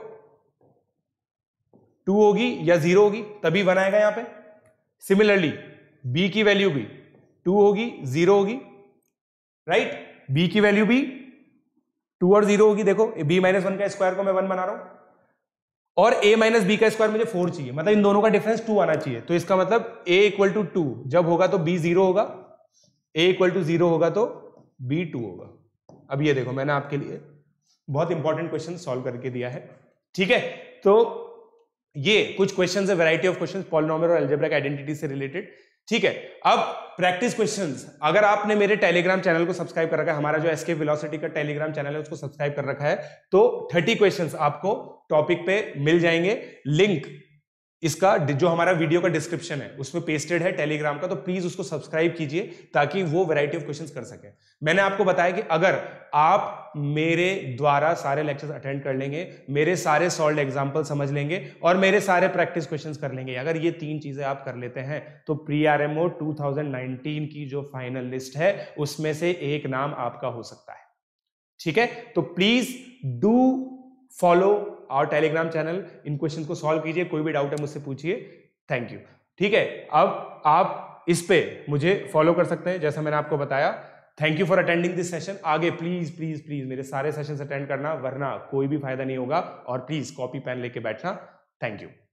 2 होगी या 0 होगी, तभी 1 आएगा यहां पे। सिमिलरली b की वैल्यू भी 2 होगी, 0 होगी, राइट। b की वैल्यू भी 2 और 0 होगी। देखो b माइनस 1 का स्क्वायर को मैं 1 बना रहा हूं और a माइनस b का स्क्वायर मुझे 4 चाहिए, मतलब इन दोनों का डिफरेंस 2 आना चाहिए। तो इसका मतलब a इक्वल टू 2 जब होगा तो b 0 होगा, a इक्वल टू 0 होगा तो b 2 होगा। अब ये देखो, मैंने आपके लिए बहुत इंपॉर्टेंट क्वेश्चन सॉल्व करके दिया है, ठीक है। तो ये कुछ क्वेश्चंस है, वैरायटी ऑफ क्वेश्चंस पॉलिनोमियल और अलजेब्रिक आइडेंटिटी से रिलेटेड, ठीक है। अब प्रैक्टिस क्वेश्चंस, अगर आपने मेरे टेलीग्राम चैनल को सब्सक्राइब कर रखा है, हमारा जो एसके वेलोसिटी का टेलीग्राम चैनल है उसको सब्सक्राइब कर रखा है, तो 30 क्वेश्चंस आपको टॉपिक पे मिल जाएंगे। लिंक इसका जो हमारा वीडियो का डिस्क्रिप्शन है उसमें पेस्टेड है टेलीग्राम का, तो प्लीज उसको सब्सक्राइब कीजिए ताकि वो वैरायटी ऑफ क्वेश्चंस कर सके। मैंने आपको बताया कि अगर आप मेरे द्वारा सारे लेक्चर्स अटेंड कर लेंगे, मेरे सारे सॉल्व्ड एग्जांपल समझ लेंगे और मेरे सारे प्रैक्टिस क्वेश्चंस कर लेंगे, अगर ये 3 चीजें आप कर लेते हैं तो PRMO 2019 की जो फाइनल लिस्ट है उसमें से एक नाम आपका हो सकता है, ठीक है। तो प्लीज डू फॉलो और टेलीग्राम चैनल, इन क्वेश्चन को सॉल्व कीजिए, कोई भी डाउट है मुझसे पूछिए। Thank you. ठीक है, अब आप इस पे मुझे फॉलो कर सकते हैं जैसा मैंने आपको बताया। Thank you for attending this session. आगे प्लीज प्लीज प्लीज मेरे सारे सेशंस अटेंड करना, वरना कोई भी फायदा नहीं होगा। और प्लीज कॉपी पेन लेके बैठना। Thank you.